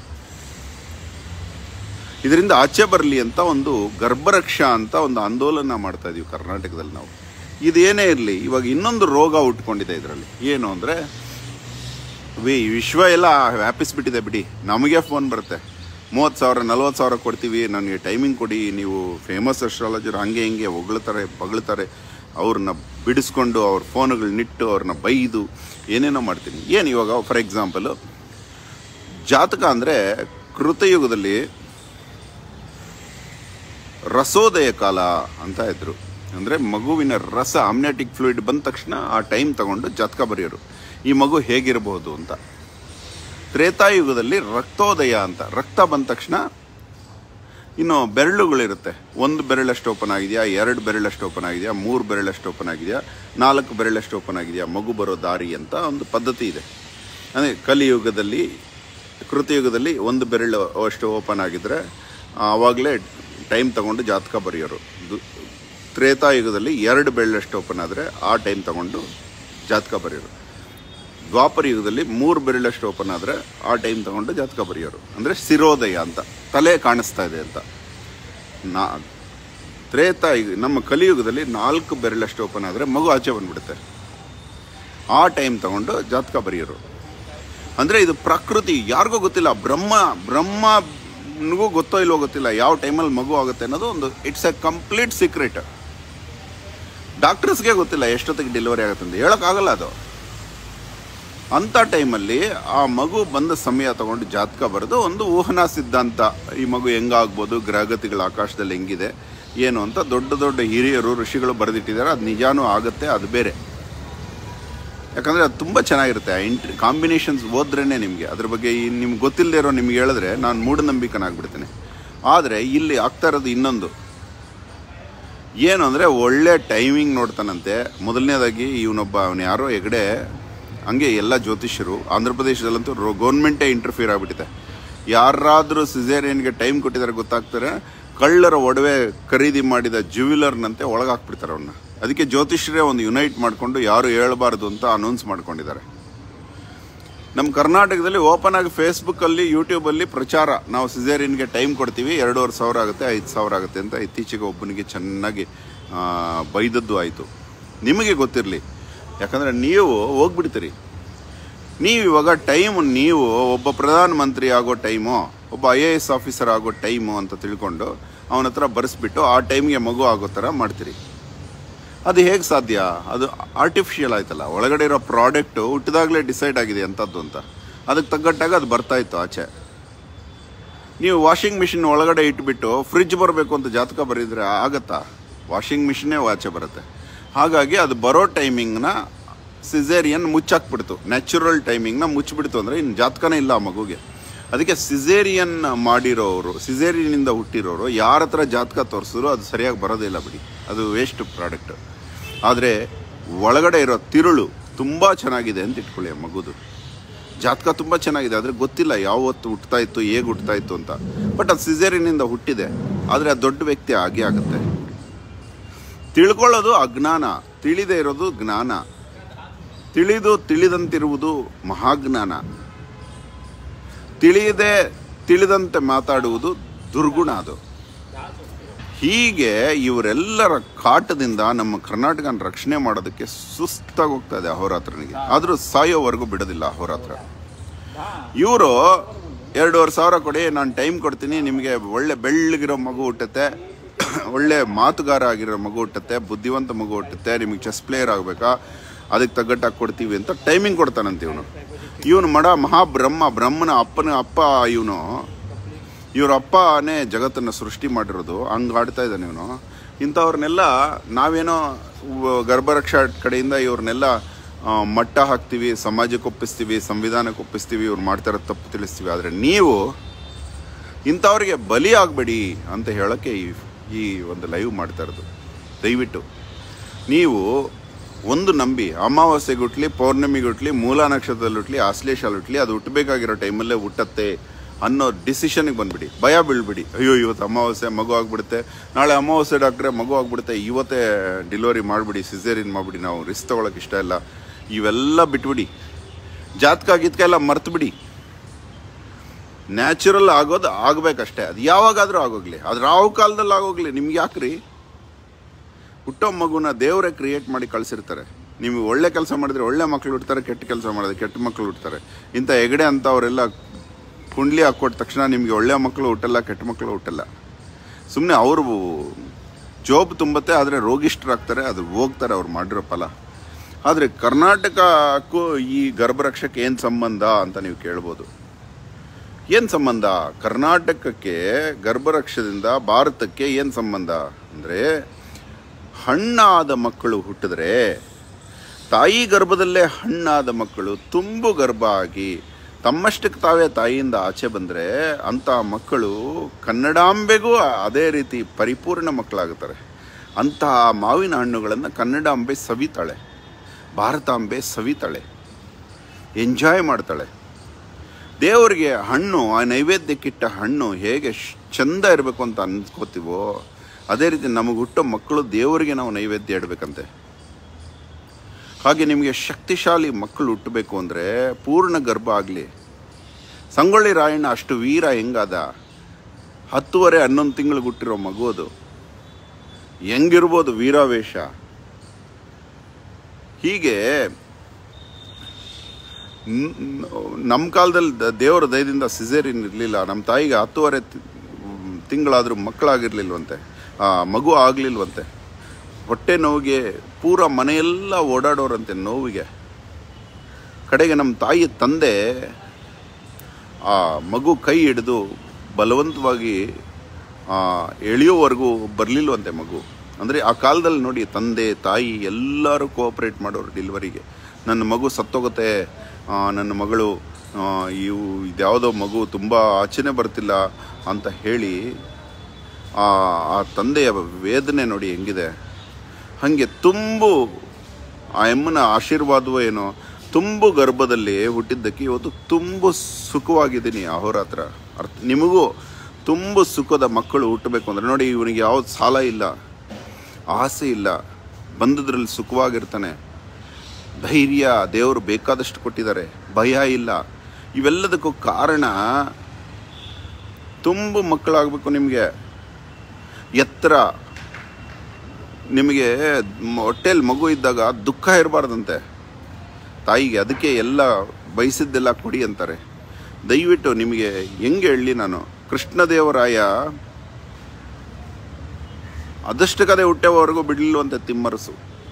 ಇದರಿಂದ ಆಚೆ ಬರಲಿ ಅಂತ ಒಂದು ಗರ್ಭರಕ್ಷಾ ಅಂತ ಒಂದು ಆಂದೋಲನ ಮಾಡ್ತಾ ಇದೀವಿ ಕರ್ನಾಟಕದಲ್ಲಿ ನಾವು. ಇದೇನೇ ಇರಲಿ, ಇವಾಗ ಇನ್ನೊಂದು ರೋಗ ಉಟ್ಕೊಂಡಿದೆ ಇದರಲ್ಲಿ. ಏನು ಅಂದರೆ ವಿ ವಿಶ್ವ ಎಲ್ಲ ವ್ಯಾಪಿಸ್ಬಿಟ್ಟಿದೆ ಬಿಡಿ. ನಮಗೆ ಫೋನ್ ಬರುತ್ತೆ, ಮೂವತ್ತು ಸಾವಿರ ನಲ್ವತ್ತು ಸಾವಿರ ಕೊಡ್ತೀವಿ, ನನಗೆ ಟೈಮಿಂಗ್ ಕೊಡಿ, ನೀವು ಫೇಮಸ್ ಅಸ್ಟ್ರಾಲಜರ್ ಹಂಗೆ ಹಿಂಗೆ ಹೊಗಳ್ತಾರೆ ಬಗಳ್ತಾರೆ, ಅವ್ರನ್ನ ಬಿಡಿಸ್ಕೊಂಡು ಅವ್ರ ಫೋನುಗಳನ್ನಿಟ್ಟು ಅವ್ರನ್ನ ಬೈದು ಏನೇನೋ ಮಾಡ್ತೀನಿ. ಏನು ಇವಾಗ ಫಾರ್ ಎಕ್ಸಾಂಪಲು ಜಾತಕ ಅಂದರೆ ಕೃತಯುಗದಲ್ಲಿ ರಸೋದಯ ಕಾಲ ಅಂತ ಇದ್ರು. ಅಂದರೆ ಮಗುವಿನ ರಸ ಆಮ್ನೆಟಿಕ್ ಫ್ಲೂಯಿಡ್ ಬಂದ ತಕ್ಷಣ ಆ ಟೈಮ್ ತಗೊಂಡು ಜಾತಕ ಬರೆಯೋರು, ಈ ಮಗು ಹೇಗಿರಬಹುದು ಅಂತ. ತ್ರೇತಾಯುಗದಲ್ಲಿ ರಕ್ತೋದಯ ಅಂತ, ರಕ್ತ ಬಂದ ತಕ್ಷಣ ಇನ್ನು ಬೆರಳುಗಳಿರುತ್ತೆ, ಒಂದು ಬೆರಳಷ್ಟು ಓಪನ್ ಆಗಿದೆಯಾ, ಎರಡು ಬೆರಳಷ್ಟು ಓಪನ್ ಆಗಿದೆಯಾ, ಮೂರು ಬೆರಳಷ್ಟು ಓಪನ್ ಆಗಿದೆಯಾ, ನಾಲ್ಕು ಬೆರಳಷ್ಟು ಓಪನ್ ಆಗಿದೆಯಾ, ಮಗು ಬರೋ ದಾರಿ ಅಂತ ಒಂದು ಪದ್ಧತಿ ಇದೆ. ಅಂದರೆ ಕಲಿಯುಗದಲ್ಲಿ ಕೃತಯುಗದಲ್ಲಿ ಒಂದು ಬೆರಳು ಅಷ್ಟು ಓಪನ್ ಆಗಿದ್ರೆ ಆವಾಗಲೇ ಟೈಮ್ ತಗೊಂಡು ಜಾತಕ ಬರೆಯೋರು. ತ್ರೇತಾಯುಗದಲ್ಲಿ ಎರಡು ಬೆರಳಷ್ಟು ಓಪನ್ ಆದರೆ ಆ ಟೈಮ್ ತಗೊಂಡು ಜಾತಕ ಬರೆಯೋರು. ದ್ವಾಪರ ಯುಗದಲ್ಲಿ ಮೂರು ಬೆರಳಷ್ಟು ಓಪನ್ ಆದರೆ ಆ ಟೈಮ್ ತಗೊಂಡು ಜಾತಕ ಬರೆಯೋರು. ಅಂದರೆ ಶಿರೋದಯ ಅಂತ, ತಲೆ ಕಾಣಿಸ್ತಾ ಇದೆ ಅಂತ. ನಾ ತ್ರೇತಾಯುಗ ನಮ್ಮ ಕಲಿಯುಗದಲ್ಲಿ ನಾಲ್ಕು ಬೆರಳಷ್ಟು ಓಪನ್ ಆದರೆ ಮಗು ಆಚೆ ಬಂದ್ಬಿಡುತ್ತೆ, ಆ ಟೈಮ್ ತಗೊಂಡು ಜಾತಕ ಬರೆಯೋರು. ಅಂದರೆ ಇದು ಪ್ರಕೃತಿ, ಯಾರಿಗೂ ಗೊತ್ತಿಲ್ಲ. ಬ್ರಹ್ಮ ಬ್ರಹ್ಮನಿಗೂ ಗೊತ್ತೋ ಇಲ್ವೋ ಗೊತ್ತಿಲ್ಲ ಯಾವ ಟೈಮಲ್ಲಿ ಮಗು ಆಗುತ್ತೆ ಅನ್ನೋದು ಒಂದು ಇಟ್ಸ್ ಎ ಕಂಪ್ಲೀಟ್ ಸೀಕ್ರೆಟ್. ಡಾಕ್ಟರ್ಸ್ಗೆ ಗೊತ್ತಿಲ್ಲ ಎಷ್ಟೊತ್ತಿಗೆ ಡೆಲಿವರಿ ಆಗುತ್ತೆ ಅಂತ, ಹೇಳೋಕ್ಕಾಗಲ್ಲ ಅದು. ಅಂಥ ಟೈಮಲ್ಲಿ ಆ ಮಗು ಬಂದ ಸಮಯ ತಗೊಂಡು ಜಾತಕ ಬರೆದು ಒಂದು ಊಹನಾ ಸಿದ್ಧಾಂತ, ಈ ಮಗು ಹೆಂಗಾಗ್ಬೋದು, ಗ್ರಹಗತಿಗಳ ಆಕಾಶದಲ್ಲಿ ಹೆಂಗಿದೆ ಏನು ಅಂತ ದೊಡ್ಡ ದೊಡ್ಡ ಹಿರಿಯರು ಋಷಿಗಳು ಬರೆದಿಟ್ಟಿದ್ದಾರೆ. ಅದು ನಿಜಾನೂ ಆಗುತ್ತೆ, ಅದು ಬೇರೆ. ಯಾಕಂದರೆ ಅದು ತುಂಬ ಚೆನ್ನಾಗಿರುತ್ತೆ. ಆ ಇಂಟ್ರಿ ಕಾಂಬಿನೇಷನ್ಸ್ ಓದ್ರೇ ನಿಮಗೆ ಅದ್ರ ಬಗ್ಗೆ ಈ ನಿಮ್ಗೆ ಗೊತ್ತಿಲ್ಲದೆ ಇರೋ ನಿಮ್ಗೆ ಹೇಳಿದ್ರೆ ನಾನು ಮೂಢನಂಬಿಕನಾಗ್ಬಿಡ್ತೇನೆ. ಆದರೆ ಇಲ್ಲಿ ಆಗ್ತಾ ಇರೋದು ಇನ್ನೊಂದು ಏನು ಅಂದರೆ ಒಳ್ಳೆ ಟೈಮಿಂಗ್ ನೋಡ್ತಾನಂತೆ. ಮೊದಲನೇದಾಗಿ ಇವನೊಬ್ಬ ಅವನು ಯಾರೋ ಹೆಗಡೆ, ಹಂಗೆ ಎಲ್ಲ ಜ್ಯೋತಿಷ್ಯರು ಆಂಧ್ರ ಪ್ರದೇಶದಲ್ಲಂತೂ ರೋ ಗೌರ್ಮೆಂಟೇ ಇಂಟರ್ಫಿಯರ್ ಆಗಿಬಿಟ್ಟಿದೆ. ಯಾರಾದರೂ ಸಿಸೇರಿಯನ್ಗೆ ಟೈಮ್ ಕೊಟ್ಟಿದ್ದಾರೆ ಗೊತ್ತಾಗ್ತಾರೆ, ಕಳ್ಳರ ಒಡವೆ ಖರೀದಿ ಮಾಡಿದ ಜ್ಯುವೆಲರ್ನಂತೆ ಒಳಗಾಕ್ಬಿಡ್ತಾರೆ ಅವನ್ನ. ಅದಕ್ಕೆ ಜ್ಯೋತಿಷ್ಯರೇ ಒಂದು ಯುನೈಟ್ ಮಾಡಿಕೊಂಡು ಯಾರು ಹೇಳಬಾರ್ದು ಅಂತ ಅನೌನ್ಸ್ ಮಾಡ್ಕೊಂಡಿದ್ದಾರೆ. ನಮ್ಮ ಕರ್ನಾಟಕದಲ್ಲಿ ಓಪನ್ ಆಗಿ ಫೇಸ್ಬುಕ್ಕಲ್ಲಿ ಯೂಟ್ಯೂಬಲ್ಲಿ ಪ್ರಚಾರ, ನಾವು ಸಿಸೇರಿಯನ್ಗೆ ಟೈಮ್ ಕೊಡ್ತೀವಿ, ಎರಡೂವರೆ ಸಾವಿರ ಆಗುತ್ತೆ, ಐದು ಸಾವಿರ ಆಗುತ್ತೆ ಅಂತ ಇತ್ತೀಚೆಗೆ ಒಬ್ಬನಿಗೆ ಚೆನ್ನಾಗಿ ಬೈದದ್ದು ಆಯಿತು. ನಿಮಗೆ ಗೊತ್ತಿರಲಿ, ಯಾಕಂದರೆ ನೀವು ಹೋಗ್ಬಿಡ್ತೀರಿ. ನೀವು ಇವಾಗ ಟೈಮು ನೀವು ಒಬ್ಬ ಪ್ರಧಾನಮಂತ್ರಿ ಆಗೋ ಟೈಮು, ಒಬ್ಬ ಐ ಎ ಎಸ್ ಆಫೀಸರ್ ಆಗೋ ಟೈಮು ಅಂತ ತಿಳ್ಕೊಂಡು ಅವನ ಹತ್ರ ಬರೆಸ್ಬಿಟ್ಟು ಆ ಟೈಮ್ಗೆ ಮಗು ಆಗೋ ಥರ ಮಾಡ್ತೀರಿ. ಅದು ಹೇಗೆ ಸಾಧ್ಯ? ಅದು ಆರ್ಟಿಫಿಷಿಯಲ್ ಆಯ್ತಲ್ಲ. ಒಳಗಡೆ ಇರೋ ಪ್ರಾಡಕ್ಟು ಹುಟ್ಟಿದಾಗಲೇ ಡಿಸೈಡ್ ಆಗಿದೆ ಅಂಥದ್ದು ಅಂತ, ಅದಕ್ಕೆ ತಗ್ಗಟ್ಟಾಗ ಅದು ಬರ್ತಾಯಿತ್ತು ಆಚೆ. ನೀವು ವಾಷಿಂಗ್ ಮಿಷಿನ್ ಒಳಗಡೆ ಇಟ್ಬಿಟ್ಟು ಫ್ರಿಜ್ ಬರಬೇಕು ಅಂತ ಜಾತಕ ಬರೆದ್ರೆ ಆಗತ್ತಾ? ವಾಷಿಂಗ್ ಮಿಷಿನ್ನೇ ಆಚೆ ಬರುತ್ತೆ. ಹಾಗಾಗಿ ಅದು ಬರೋ ಟೈಮಿಂಗ್ನ ಸಿಸೇರಿಯನ್ ಮುಚ್ಚಾಕ್ಬಿಡ್ತು, ನ್ಯಾಚುರಲ್ ಟೈಮಿಂಗ್ನ ಮುಚ್ಚಿಬಿಡ್ತು. ಅಂದರೆ ಇನ್ನು ಜಾತಕನೇ ಇಲ್ಲ ಆ ಮಗುಗೆ. ಅದಕ್ಕೆ ಸಿಸೇರಿಯನ್ ಮಾಡಿರೋರು, ಸಿಸೇರಿಯನಿಂದ ಹುಟ್ಟಿರೋರು ಯಾರ ಹತ್ರ ಜಾತಕ ತೋರಿಸಿದ್ರು ಅದು ಸರಿಯಾಗಿ ಬರೋದಿಲ್ಲ ಬಿಡಿ, ಅದು ವೇಸ್ಟ್ ಪ್ರಾಡಕ್ಟ್. ಆದರೆ ಒಳಗಡೆ ಇರೋ ತಿರುಳು ತುಂಬ ಚೆನ್ನಾಗಿದೆ ಅಂತ ಇಟ್ಕೊಳ್ಳಿ. ಆ ಮಗುದು ಜಾತಕ ತುಂಬ ಚೆನ್ನಾಗಿದೆ, ಆದರೆ ಗೊತ್ತಿಲ್ಲ ಯಾವತ್ತು ಹುಟ್ತಾ ಇತ್ತು, ಹೇಗೆ ಹುಟ್ತಾ ಇತ್ತು ಅಂತ. ಬಟ್ ಅದು ಸಿಸೇರಿಯನಿಂದ ಹುಟ್ಟಿದೆ, ಆದರೆ ಆ ದೊಡ್ಡ ವ್ಯಕ್ತಿ ಆಗೇ ಆಗುತ್ತೆ. ತಿಳ್ಕೊಳ್ಳೋದು ಅಜ್ಞಾನ, ತಿಳಿದೇ ಇರೋದು ಜ್ಞಾನ. ತಿಳಿದು ತಿಳಿದಂತಿರುವುದು ಮಹಾಜ್ಞಾನ. ತಿಳಿಯದೆ ತಿಳಿದಂತೆ ಮಾತಾಡುವುದು ದುರ್ಗುಣ. ಅದು ಹೀಗೆ ಇವರೆಲ್ಲರ ಕಾಟದಿಂದ ನಮ್ಮ ಕರ್ನಾಟಕನ ರಕ್ಷಣೆ ಮಾಡೋದಕ್ಕೆ ಸುಸ್ತಾಗಿ ಹೋಗ್ತಾ ಇದೆ ಅಹೋರಾತ್ರನಿಗೆ. ಆದರೂ ಸಾಯೋವರೆಗೂ ಬಿಡೋದಿಲ್ಲ ಅಹೋರಾತ್ರ. ಇವರು ಎರಡೂವರೆ ಸಾವಿರ ಕೊಡಿ, ನಾನು ಟೈಮ್ ಕೊಡ್ತೀನಿ, ನಿಮಗೆ ಒಳ್ಳೆ ಬೆಳ್ಳಗಿರೋ ಮಗು ಹುಟ್ಟುತ್ತೆ, ಒಳ್ಳೆ ಮಾತುಗಾರ ಆಗಿರೋ ಮಗು ಹುಟ್ಟುತ್ತೆ, ಬುದ್ಧಿವಂತ ಮಗು ಹುಟ್ಟುತ್ತೆ, ನಿಮಗೆ ಚೆಸ್ ಪ್ಲೇಯರ್ ಆಗಬೇಕಾ, ಅದಕ್ಕೆ ತಗ್ಗಟ್ಟಾಗಿ ಕೊಡ್ತೀವಿ ಅಂತ ಟೈಮಿಂಗ್ ಕೊಡ್ತಾನಂತ ಇವನು. ಇವನು ಮಡ ಮಹಾಬ್ರಹ್ಮ, ಬ್ರಹ್ಮನ ಅಪ್ಪನ ಅಪ್ಪ ಇವನು. ಇವ್ರ ಅಪ್ಪನೇ ಜಗತ್ತನ್ನು ಸೃಷ್ಟಿ ಮಾಡಿರೋದು. ಹಂಗೆ ಆಡ್ತಾ ಇದ್ದಾನೆ ಇವನು. ಇಂಥವ್ರನ್ನೆಲ್ಲ ನಾವೇನೋ ಗರ್ಭರಕ್ಷಾ ಕಡೆಯಿಂದ ಇವ್ರನ್ನೆಲ್ಲ ಮಟ್ಟ ಹಾಕ್ತೀವಿ, ಸಮಾಜಕ್ಕೆ ಒಪ್ಪಿಸ್ತೀವಿ, ಸಂವಿಧಾನಕ್ಕೆ ಒಪ್ಪಿಸ್ತೀವಿ, ಇವ್ರು ಮಾಡ್ತಾರೋ ತಪ್ಪು ತಿಳಿಸ್ತೀವಿ. ಆದರೆ ನೀವು ಇಂಥವ್ರಿಗೆ ಬಲಿ ಆಗಬೇಡಿ ಅಂತ ಹೇಳೋಕ್ಕೆ ಈ ಈ ಒಂದು ಲೈವ್ ಮಾಡ್ತಾ ಇರೋದು. ದಯವಿಟ್ಟು ನೀವು ಒಂದು ನಂಬಿ ಅಮಾವಾಸ್ಯೆಗುಟ್ಲಿ, ಪೌರ್ಣಮಿಗುಟ್ಲಿ, ಮೂಲ ನಕ್ಷತ್ರದಲ್ಲುಟ್ಲಿ, ಆಶ್ಲೇಷಾಲುಟ್ಲಿ ಅದು ಹುಟ್ಟಬೇಕಾಗಿರೋ ಟೈಮಲ್ಲೇ ಹುಟ್ಟತ್ತೆ ಅನ್ನೋ ಡಿಸಿಷನ್ಗೆ ಬಂದುಬಿಡಿ. ಭಯ ಬೀಳ್ಬಿಡಿ, ಅಯ್ಯೋ ಇವತ್ತು ಅಮಾವಾಸ್ಯೆ ಮಗು ಆಗಿಬಿಡುತ್ತೆ, ನಾಳೆ ಅಮಾವಾಸ್ಯೆ ಡಾಕ್ಟ್ರೆ ಮಗು ಆಗಿಬಿಡುತ್ತೆ, ಇವತ್ತೇ ಡಿಲಿವರಿ ಮಾಡಿಬಿಡಿ, ಸಿಸೇರಿಯನ್ ಮಾಡಿಬಿಡಿ, ನಾವು ರಿಸ್ಕ್ ತೊಗೊಳಕ್ಕೆ ಇಷ್ಟ ಇಲ್ಲ, ಇವೆಲ್ಲ ಬಿಟ್ಬಿಡಿ. ಜಾತಕ ಗೀತಕ ಎಲ್ಲ ಮರ್ತು ಬಿಡಿ. ನ್ಯಾಚುರಲ್ ಆಗೋದು ಆಗಬೇಕಷ್ಟೇ. ಅದು ಯಾವಾಗಾದರೂ ಆಗೋಗ್ಲಿ, ಅದು ರಾವು ಕಾಲದಲ್ಲಿ ಆಗೋಗ್ಲಿ, ನಿಮ್ಗೆ ಯಾಕ್ರಿ? ಹುಟ್ಟೋ ಮಗುನ ದೇವರೇ ಕ್ರಿಯೇಟ್ ಮಾಡಿ ಕಳಿಸಿರ್ತಾರೆ. ನೀವು ಒಳ್ಳೆ ಕೆಲಸ ಮಾಡಿದ್ರೆ ಒಳ್ಳೆ ಮಕ್ಕಳು ಹುಡ್ತಾರೆ, ಕೆಟ್ಟ ಕೆಲಸ ಮಾಡಿದ್ರೆ ಕೆಟ್ಟ ಮಕ್ಕಳು ಹುಡ್ತಾರೆ. ಇಂಥ ಹೆಗಡೆ ಅಂತ ಅವರೆಲ್ಲ ಕುಂಡ್ಲಿ ಹಾಕ್ಕೊಟ್ಟ ತಕ್ಷಣ ನಿಮಗೆ ಒಳ್ಳೆ ಮಕ್ಕಳು ಹುಟ್ಟಲ್ಲ, ಕೆಟ್ಟ ಮಕ್ಕಳು ಹುಟ್ಟಲ್ಲ. ಸುಮ್ಮನೆ ಅವರು ಜೋಬ್ ತುಂಬತ್ತೆ, ಆದರೆ ರೋಗಿಷ್ಠರಾಗ್ತಾರೆ, ಅದು ಹೋಗ್ತಾರೆ ಅವ್ರು ಮಾಡಿರೋ ಫಲ. ಆದರೆ ಕರ್ನಾಟಕಕ್ಕೂ ಈ ಗರ್ಭರಕ್ಷಕ್ಕೆ ಏನು ಸಂಬಂಧ ಅಂತ ನೀವು ಕೇಳ್ಬೋದು. ಏನು ಸಂಬಂಧ? ಕರ್ನಾಟಕಕ್ಕೆ ಗರ್ಭರಕ್ಷದಿಂದ ಭಾರತಕ್ಕೆ ಏನು ಸಂಬಂಧ ಅಂದರೆ, ಹಣ್ಣಾದ ಮಕ್ಕಳು ಹುಟ್ಟಿದ್ರೆ, ತಾಯಿ ಗರ್ಭದಲ್ಲೇ ಹಣ್ಣಾದ ಮಕ್ಕಳು ತುಂಬು ಗರ್ಭ ಆಗಿ ತಮ್ಮಷ್ಟಕ್ಕೆ ತಾವೇ ತಾಯಿಯಿಂದ ಆಚೆ ಬಂದರೆ ಅಂಥ ಮಕ್ಕಳು ಕನ್ನಡಾಂಬೆಗೂ ಅದೇ ರೀತಿ ಪರಿಪೂರ್ಣ ಮಕ್ಕಳಾಗುತ್ತಾರೆ. ಅಂತಹ ಮಾವಿನ ಹಣ್ಣುಗಳನ್ನು ಕನ್ನಡಾಂಬೆ ಸವಿತಾಳೆ, ಭಾರತಾಂಬೆ ಸವಿತಾಳೆ, ಎಂಜಾಯ್ ಮಾಡ್ತಾಳೆ. ದೇವರಿಗೆ ಹಣ್ಣು, ಆ ನೈವೇದ್ಯಕ್ಕಿಟ್ಟ ಹಣ್ಣು ಹೇಗೆ ಚಂದ ಇರಬೇಕು ಅಂತ ಅನ್ಕೋತೀವೋ ಅದೇ ರೀತಿ ನಮಗೆ ಹುಟ್ಟೋ ಮಕ್ಕಳು ದೇವರಿಗೆ ನಾವು ನೈವೇದ್ಯ ಇಡಬೇಕಂತೆ. ಹಾಗೆ ನಿಮಗೆ ಶಕ್ತಿಶಾಲಿ ಮಕ್ಕಳು ಹುಟ್ಟಬೇಕು ಅಂದರೆ ಪೂರ್ಣ ಗರ್ಭ ಆಗಲಿ. ಸಂಗೊಳ್ಳಿ ರಾಯಣ್ಣ ಅಷ್ಟು ವೀರ ಹೆಂಗಾದ? ಹತ್ತುವರೆ ಹನ್ನೊಂದು ತಿಂಗಳಿಗೆ ಹುಟ್ಟಿರೋ ಮಗು ಅದು, ಹೆಂಗಿರ್ಬೋದು ವೀರಾವೇಶ. ಹೀಗೆ ನಮ್ಮ ಕಾಲದಲ್ಲಿ ದೇವರ ದಯದಿಂದ ಸಿಸೇರಿಯನ್ ಇರಲಿಲ್ಲ. ನಮ್ಮ ತಾಯಿಗೆ ಹತ್ತುವರೆ ತಿಂಗಳಾದರೂ ಮಕ್ಕಳಾಗಿರ್ಲಿಲ್ವಂತೆ, ಆ ಮಗು ಆಗಲಿಲ್ವಂತೆ. ಹೊಟ್ಟೆ ನೋವಿಗೆ ಪೂರ ಮನೆಯೆಲ್ಲ ಓಡಾಡೋರಂತೆ ನೋವಿಗೆ. ಕಡೆಗೆ ನಮ್ಮ ತಾಯಿ ತಂದೆ ಆ ಮಗು ಕೈ ಹಿಡಿದು ಬಲವಂತವಾಗಿ ಎಳೆಯೋವರೆಗೂ ಬರಲಿಲ್ವಂತೆ ಮಗು. ಅಂದರೆ ಆ ಕಾಲದಲ್ಲಿ ನೋಡಿ, ತಂದೆ ತಾಯಿ ಎಲ್ಲರೂ ಕೋಆಪ್ರೇಟ್ ಮಾಡೋರು ಡೆಲಿವರಿಗೆ. ನನ್ನ ಮಗು ಸತ್ತೋಗುತ್ತೆ, ನನ್ನ ಮಗಳು ಇವು ಇದ್ಯಾವುದೋ ಮಗು ತುಂಬ ಆಚೆನೇ ಬರ್ತಿಲ್ಲ ಅಂತ ಹೇಳಿ ಆ ತಂದೆಯ ವೇದನೆ ನೋಡಿ ಹೆಂಗಿದೆ. ಹಾಗೆ ತುಂಬು ಆ ಎಮ್ಮನ ಆಶೀರ್ವಾದವೋ ಏನೋ, ತುಂಬು ಗರ್ಭದಲ್ಲಿ ಹುಟ್ಟಿದ್ದಕ್ಕೆ ಇವತ್ತು ತುಂಬು ಸುಖವಾಗಿದ್ದೀನಿ. ಅಹೋರಾತ್ರ ಅರ್ಥ ನಿಮಗೂ ತುಂಬು ಸುಖದ ಮಕ್ಕಳು ಹುಟ್ಟಬೇಕು ಅಂದರೆ ನೋಡಿ, ಇವನಿಗೆ ಯಾವ್ದು ಸಾಲ ಇಲ್ಲ, ಆಸೆ ಇಲ್ಲ, ಬಂದದ್ರಲ್ಲಿ ಸುಖವಾಗಿರ್ತಾನೆ, ಧೈರ್ಯ ದೇವರು ಬೇಕಾದಷ್ಟು ಕೊಟ್ಟಿದ್ದಾರೆ, ಭಯ ಇಲ್ಲ. ಇವೆಲ್ಲದಕ್ಕೂ ಕಾರಣ ತುಂಬು ಮಕ್ಕಳಾಗಬೇಕು ನಿಮಗೆ. ಎತ್ತರ, ನಿಮಗೆ ಹೊಟ್ಟೆಯಲ್ಲಿ ಮಗು ಇದ್ದಾಗ ದುಃಖ ಇರಬಾರ್ದಂತೆ ತಾಯಿಗೆ. ಅದಕ್ಕೆ ಎಲ್ಲ ಬಯಸಿದ್ದೆಲ್ಲ ಕೊಡಿ ಅಂತಾರೆ. ದಯವಿಟ್ಟು ನಿಮಗೆ ಹೆಂಗೆ ಹೇಳಲಿ ನಾನು, ಕೃಷ್ಣದೇವರಾಯ ಅದಷ್ಟಕ್ಕದೇ ಹುಟ್ಟೆವರೆಗೂ ಬಿಡಲಿಲ್ವಂತೆ ತಿಮ್ಮರಸು.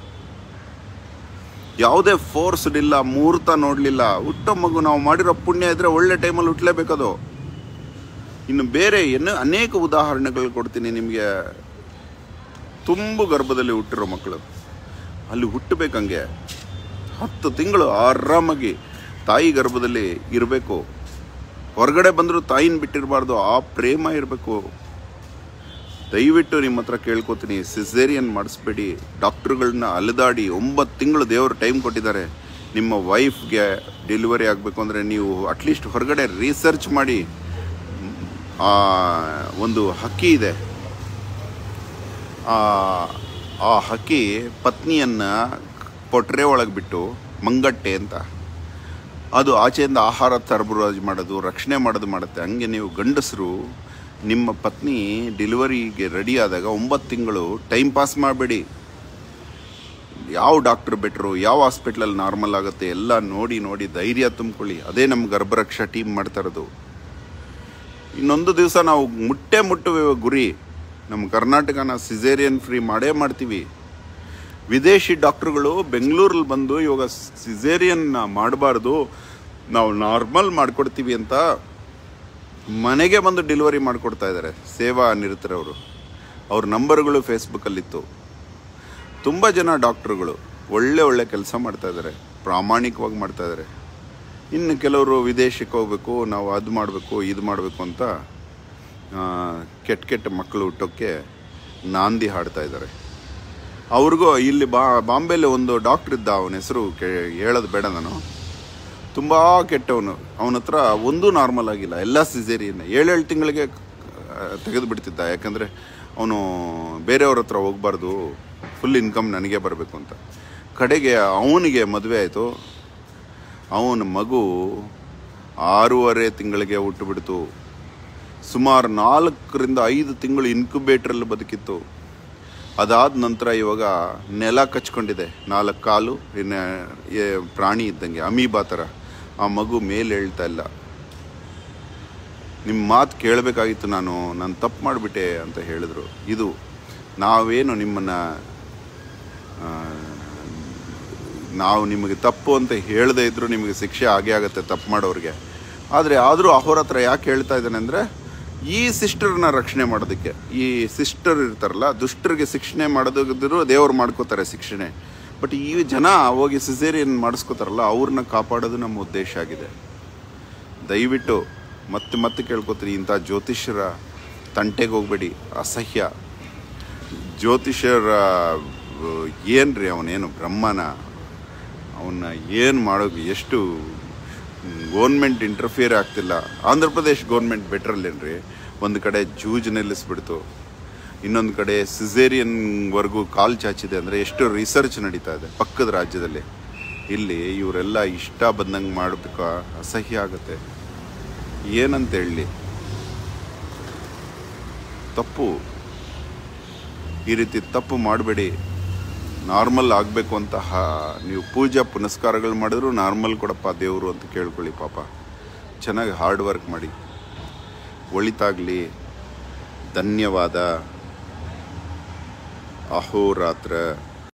ಯಾವುದೇ ಫೋರ್ಸ್ ಇಲ್ಲ, ಮುಹೂರ್ತ ನೋಡಲಿಲ್ಲ. ಹುಟ್ಟೋ ಮಗು ನಾವು ಮಾಡಿರೋ ಪುಣ್ಯ ಇದ್ದರೆ ಒಳ್ಳೆ ಟೈಮಲ್ಲಿ ಹುಟ್ಟಲೇಬೇಕದು. ಇನ್ನು ಬೇರೆ ಏನು ಅನೇಕ ಉದಾಹರಣೆಗಳು ಕೊಡ್ತೀನಿ ನಿಮಗೆ. ತುಂಬು ಗರ್ಭದಲ್ಲಿ ಹುಟ್ಟಿರೋ ಮಕ್ಕಳು ಅಲ್ಲಿ ಹುಟ್ಟಬೇಕಂಗೆ ಹತ್ತು ತಿಂಗಳು ಆರಾಮಾಗಿ ತಾಯಿ ಗರ್ಭದಲ್ಲಿ ಇರಬೇಕು. ಹೊರಗಡೆ ಬಂದರೂ ತಾಯಿನ ಬಿಟ್ಟಿರಬಾರ್ದು, ಆ ಪ್ರೇಮ ಇರಬೇಕು. ದಯವಿಟ್ಟು ನಿಮ್ಮ ಹತ್ರ ಕೇಳ್ಕೊತೀನಿ, ಸಿಸೇರಿಯನ್ ಮಾಡಿಸ್ಬೇಡಿ. ಡಾಕ್ಟ್ರುಗಳನ್ನ ಅಲೆದಾಡಿ ಒಂಬತ್ತು ತಿಂಗಳು ದೇವರು ಟೈಮ್ ಕೊಟ್ಟಿದ್ದಾರೆ. ನಿಮ್ಮ ವೈಫ್ಗೆ ಡೆಲಿವರಿ ಆಗಬೇಕು ಅಂದರೆ ನೀವು ಅಟ್ಲೀಸ್ಟ್ ಹೊರಗಡೆ ರಿಸರ್ಚ್ ಮಾಡಿ. ಒಂದು ಹಕ್ಕಿ ಇದೆ, ಆ ಹಕ್ಕಿ ಪತ್ನಿಯನ್ನು ಪೊಟ್ರೆ ಒಳಗೆ ಬಿಟ್ಟು ಮಂಗಟ್ಟೆ ಅಂತ ಅದು ಆಚೆಯಿಂದ ಆಹಾರ ಸರಬರಾಜು ಮಾಡೋದು, ರಕ್ಷಣೆ ಮಾಡೋದು ಮಾಡುತ್ತೆ. ಹಂಗೆ ನೀವು ಗಂಡಸರು ನಿಮ್ಮ ಪತ್ನಿ ಡೆಲಿವರಿಗೆ ರೆಡಿ ಆದಾಗ ಒಂಬತ್ತು ತಿಂಗಳು ಟೈಮ್ ಪಾಸ್ ಮಾಡಬೇಡಿ. ಯಾವ ಡಾಕ್ಟ್ರ್ ಬೆಟ್ರು, ಯಾವ ಹಾಸ್ಪಿಟ್ಲಲ್ಲಿ ನಾರ್ಮಲ್ ಆಗುತ್ತೆ ಎಲ್ಲ ನೋಡಿ ನೋಡಿ ಧೈರ್ಯ ತುಂಬ್ಕೊಳ್ಳಿ. ಅದೇ ನಮ್ಮ ಗರ್ಭರಕ್ಷಾ ಟೀಮ್ ಮಾಡ್ತಾ ಇರೋದು. ಇನ್ನೊಂದು ದಿವಸ ನಾವು ಮುಟ್ಟೆ ಮುಟ್ಟುವೆ ಗುರಿ, ನಮ್ಮ ಕರ್ನಾಟಕನ ಸಿಸೇರಿಯನ್ ಫ್ರೀ ಮಾಡೇ ಮಾಡ್ತೀವಿ. ವಿದೇಶಿ ಡಾಕ್ಟ್ರುಗಳು ಬೆಂಗಳೂರಲ್ಲಿ ಬಂದು ಇವಾಗ ಸಿಸೇರಿಯನ್ನ ಮಾಡಬಾರ್ದು, ನಾವು ನಾರ್ಮಲ್ ಮಾಡಿಕೊಡ್ತೀವಿ ಅಂತ ಮನೆಗೆ ಬಂದು ಡೆಲಿವರಿ ಮಾಡಿಕೊಡ್ತಾ ಇದ್ದಾರೆ. ಸೇವಾ ನಿರತರವರು, ಅವ್ರ ನಂಬರ್ಗಳು ಫೇಸ್ಬುಕ್ಕಲ್ಲಿತ್ತು. ತುಂಬ ಜನ ಡಾಕ್ಟ್ರುಗಳು ಒಳ್ಳೆ ಒಳ್ಳೆ ಕೆಲಸ ಮಾಡ್ತಾಯಿದ್ದಾರೆ, ಪ್ರಾಮಾಣಿಕವಾಗಿ ಮಾಡ್ತಾಯಿದ್ದಾರೆ. ಇನ್ನು ಕೆಲವರು ವಿದೇಶಕ್ಕೆ ಹೋಗಬೇಕು, ನಾವು ಅದು ಮಾಡಬೇಕು ಇದು ಮಾಡಬೇಕು ಅಂತ ಕೆಟ್ಟ ಕೆಟ್ಟ ಮಕ್ಕಳು ಹುಟ್ಟೋಕ್ಕೆ ನಾಂದಿ ಹಾಡ್ತಾ ಇದ್ದಾರೆ. ಅವ್ರಿಗೂ ಇಲ್ಲಿ ಬಾ ಬಾಂಬೆಲಿ ಒಂದು ಡಾಕ್ಟ್ರ್ ಇದ್ದ, ಅವನ ಹೆಸರು ಕೇ ಹೇಳೋದು ಬೇಡ ನಾನು, ತುಂಬ ಕೆಟ್ಟವನು. ಅವನ ಹತ್ರ ಒಂದೂ ನಾರ್ಮಲ್ ಆಗಿಲ್ಲ, ಎಲ್ಲ ಸಿಸೇರಿಯನ್. ಏಳೇಳು ತಿಂಗಳಿಗೆ ತೆಗೆದು ಬಿಡ್ತಿದ್ದ, ಯಾಕಂದರೆ ಅವನು ಬೇರೆಯವ್ರ ಹತ್ರ ಹೋಗ್ಬಾರ್ದು, ಫುಲ್ ಇನ್ಕಮ್ ನನಗೆ ಬರಬೇಕು ಅಂತ. ಕಡೆಗೆ ಅವನಿಗೆ ಮದುವೆ ಆಯಿತು. ಅವನ ಮಗು ಆರೂವರೆ ತಿಂಗಳಿಗೆ ಹುಟ್ಟುಬಿಡ್ತು. ಸುಮಾರು ನಾಲ್ಕರಿಂದ ಐದು ತಿಂಗಳು ಇನ್ಕ್ಯುಬೇಟ್ರಲ್ಲಿ ಬದುಕಿತ್ತು. ಅದಾದ ನಂತರ ಇವಾಗ ನೆಲ ಕಚ್ಕೊಂಡಿದೆ, ನಾಲ್ಕು ಕಾಲು, ಇನ್ನು ಪ್ರಾಣಿ ಇದ್ದಂಗೆ ಅಮೀಬಾ ಥರ. ಆ ಮಗು ಮೇಲೆ ಹೇಳ್ತಾ ಇಲ್ಲ. ನಿಮ್ಮ ಮಾತು ಕೇಳಬೇಕಾಗಿತ್ತು, ನಾನು ನಾನು ತಪ್ಪು ಮಾಡಿಬಿಟ್ಟೆ ಅಂತ ಹೇಳಿದ್ರು. ಇದು ನಾವೇನು ನಿಮ್ಮನ್ನು ನಾವು ನಿಮಗೆ ತಪ್ಪು ಅಂತ ಹೇಳದೇ ಇದ್ದರೂ ನಿಮಗೆ ಶಿಕ್ಷೆ ಆಗೇ ಆಗುತ್ತೆ ತಪ್ಪು ಮಾಡೋರಿಗೆ. ಆದರೆ ಆದರೂ ಅಹೋರಾತ್ರ ಯಾಕೆ ಹೇಳ್ತಾ ಇದ್ದಾನೆ ಅಂದರೆ, ಈ ಸಿಸ್ಟರ್ನ ರಕ್ಷಣೆ ಮಾಡೋದಕ್ಕೆ. ಈ ಸಿಸ್ಟರ್ ಇರ್ತಾರಲ್ಲ, ದುಷ್ಟರಿಗೆ ಶಿಕ್ಷಣೆ ಮಾಡೋದಿದ್ರು ದೇವ್ರು ಮಾಡ್ಕೋತಾರೆ ಶಿಕ್ಷಣೆ. ಬಟ್ ಈ ಜನ ಹೋಗಿ ಸಿಸೇರಿಯನ್ ಮಾಡಿಸ್ಕೋತಾರಲ್ಲ, ಅವ್ರನ್ನ ಕಾಪಾಡೋದು ನಮ್ಮ ಉದ್ದೇಶ ಆಗಿದೆ. ದಯವಿಟ್ಟು ಮತ್ತೆ ಮತ್ತೆ ಕೇಳ್ಕೊತೀರಿ, ಇಂಥ ಜ್ಯೋತಿಷ್ಯರ ತಂಟೆಗೆ ಹೋಗ್ಬೇಡಿ, ಅಸಹ್ಯ. ಜ್ಯೋತಿಷ್ಯರ ಏನು ರೀ, ಅವನೇನು ಬ್ರಹ್ಮನ, ಅವನ್ನ ಏನು ಮಾಡೋದು, ಎಷ್ಟು ಗೋರ್ಮೆಂಟ್ ಇಂಟರ್ಫಿಯರ್ ಆಗ್ತಿಲ್ಲ. ಆಂಧ್ರ ಪ್ರದೇಶ್ ಗೌರ್ಮೆಂಟ್ ಬೆಟ್ರಲ್ಲೇನ್ರಿ, ಒಂದು ಕಡೆ ಜೂಜ್ ನಿಲ್ಲಿಸ್ಬಿಡ್ತು, ಇನ್ನೊಂದು ಕಡೆ ಸಿಸೇರಿಯನ್ವರೆಗೂ ಕಾಲು ಚಾಚಿದೆ. ಅಂದರೆ ಎಷ್ಟು ರಿಸರ್ಚ್ ನಡೀತಾ ಇದೆ ಪಕ್ಕದ ರಾಜ್ಯದಲ್ಲಿ. ಇಲ್ಲಿ ಇವರೆಲ್ಲ ಇಷ್ಟ ಬಂದಂಗೆ ಮಾಡಬೇಕಾ, ಅಸಹ್ಯ ಆಗುತ್ತೆ. ಏನಂತ ಹೇಳಲಿ, ತಪ್ಪು. ಈ ರೀತಿ ತಪ್ಪು ಮಾಡಬೇಡಿ. ನಾರ್ಮಲ್ ಆಗಬೇಕು ಅಂತ ನೀವು ಪೂಜಾ ಪುನಸ್ಕಾರಗಳು ಮಾಡಿದ್ರು ನಾರ್ಮಲ್ ಕೊಡಪ್ಪ ದೇವರು ಅಂತ ಕೇಳ್ಕೊಳ್ಳಿ ಪಾಪ. ಚೆನ್ನಾಗಿ ಹಾರ್ಡ್ ವರ್ಕ್ ಮಾಡಿ. ಒಳಿತಾಗಲಿ. ಧನ್ಯವಾದ. ಅಹೋರಾತ್ರ.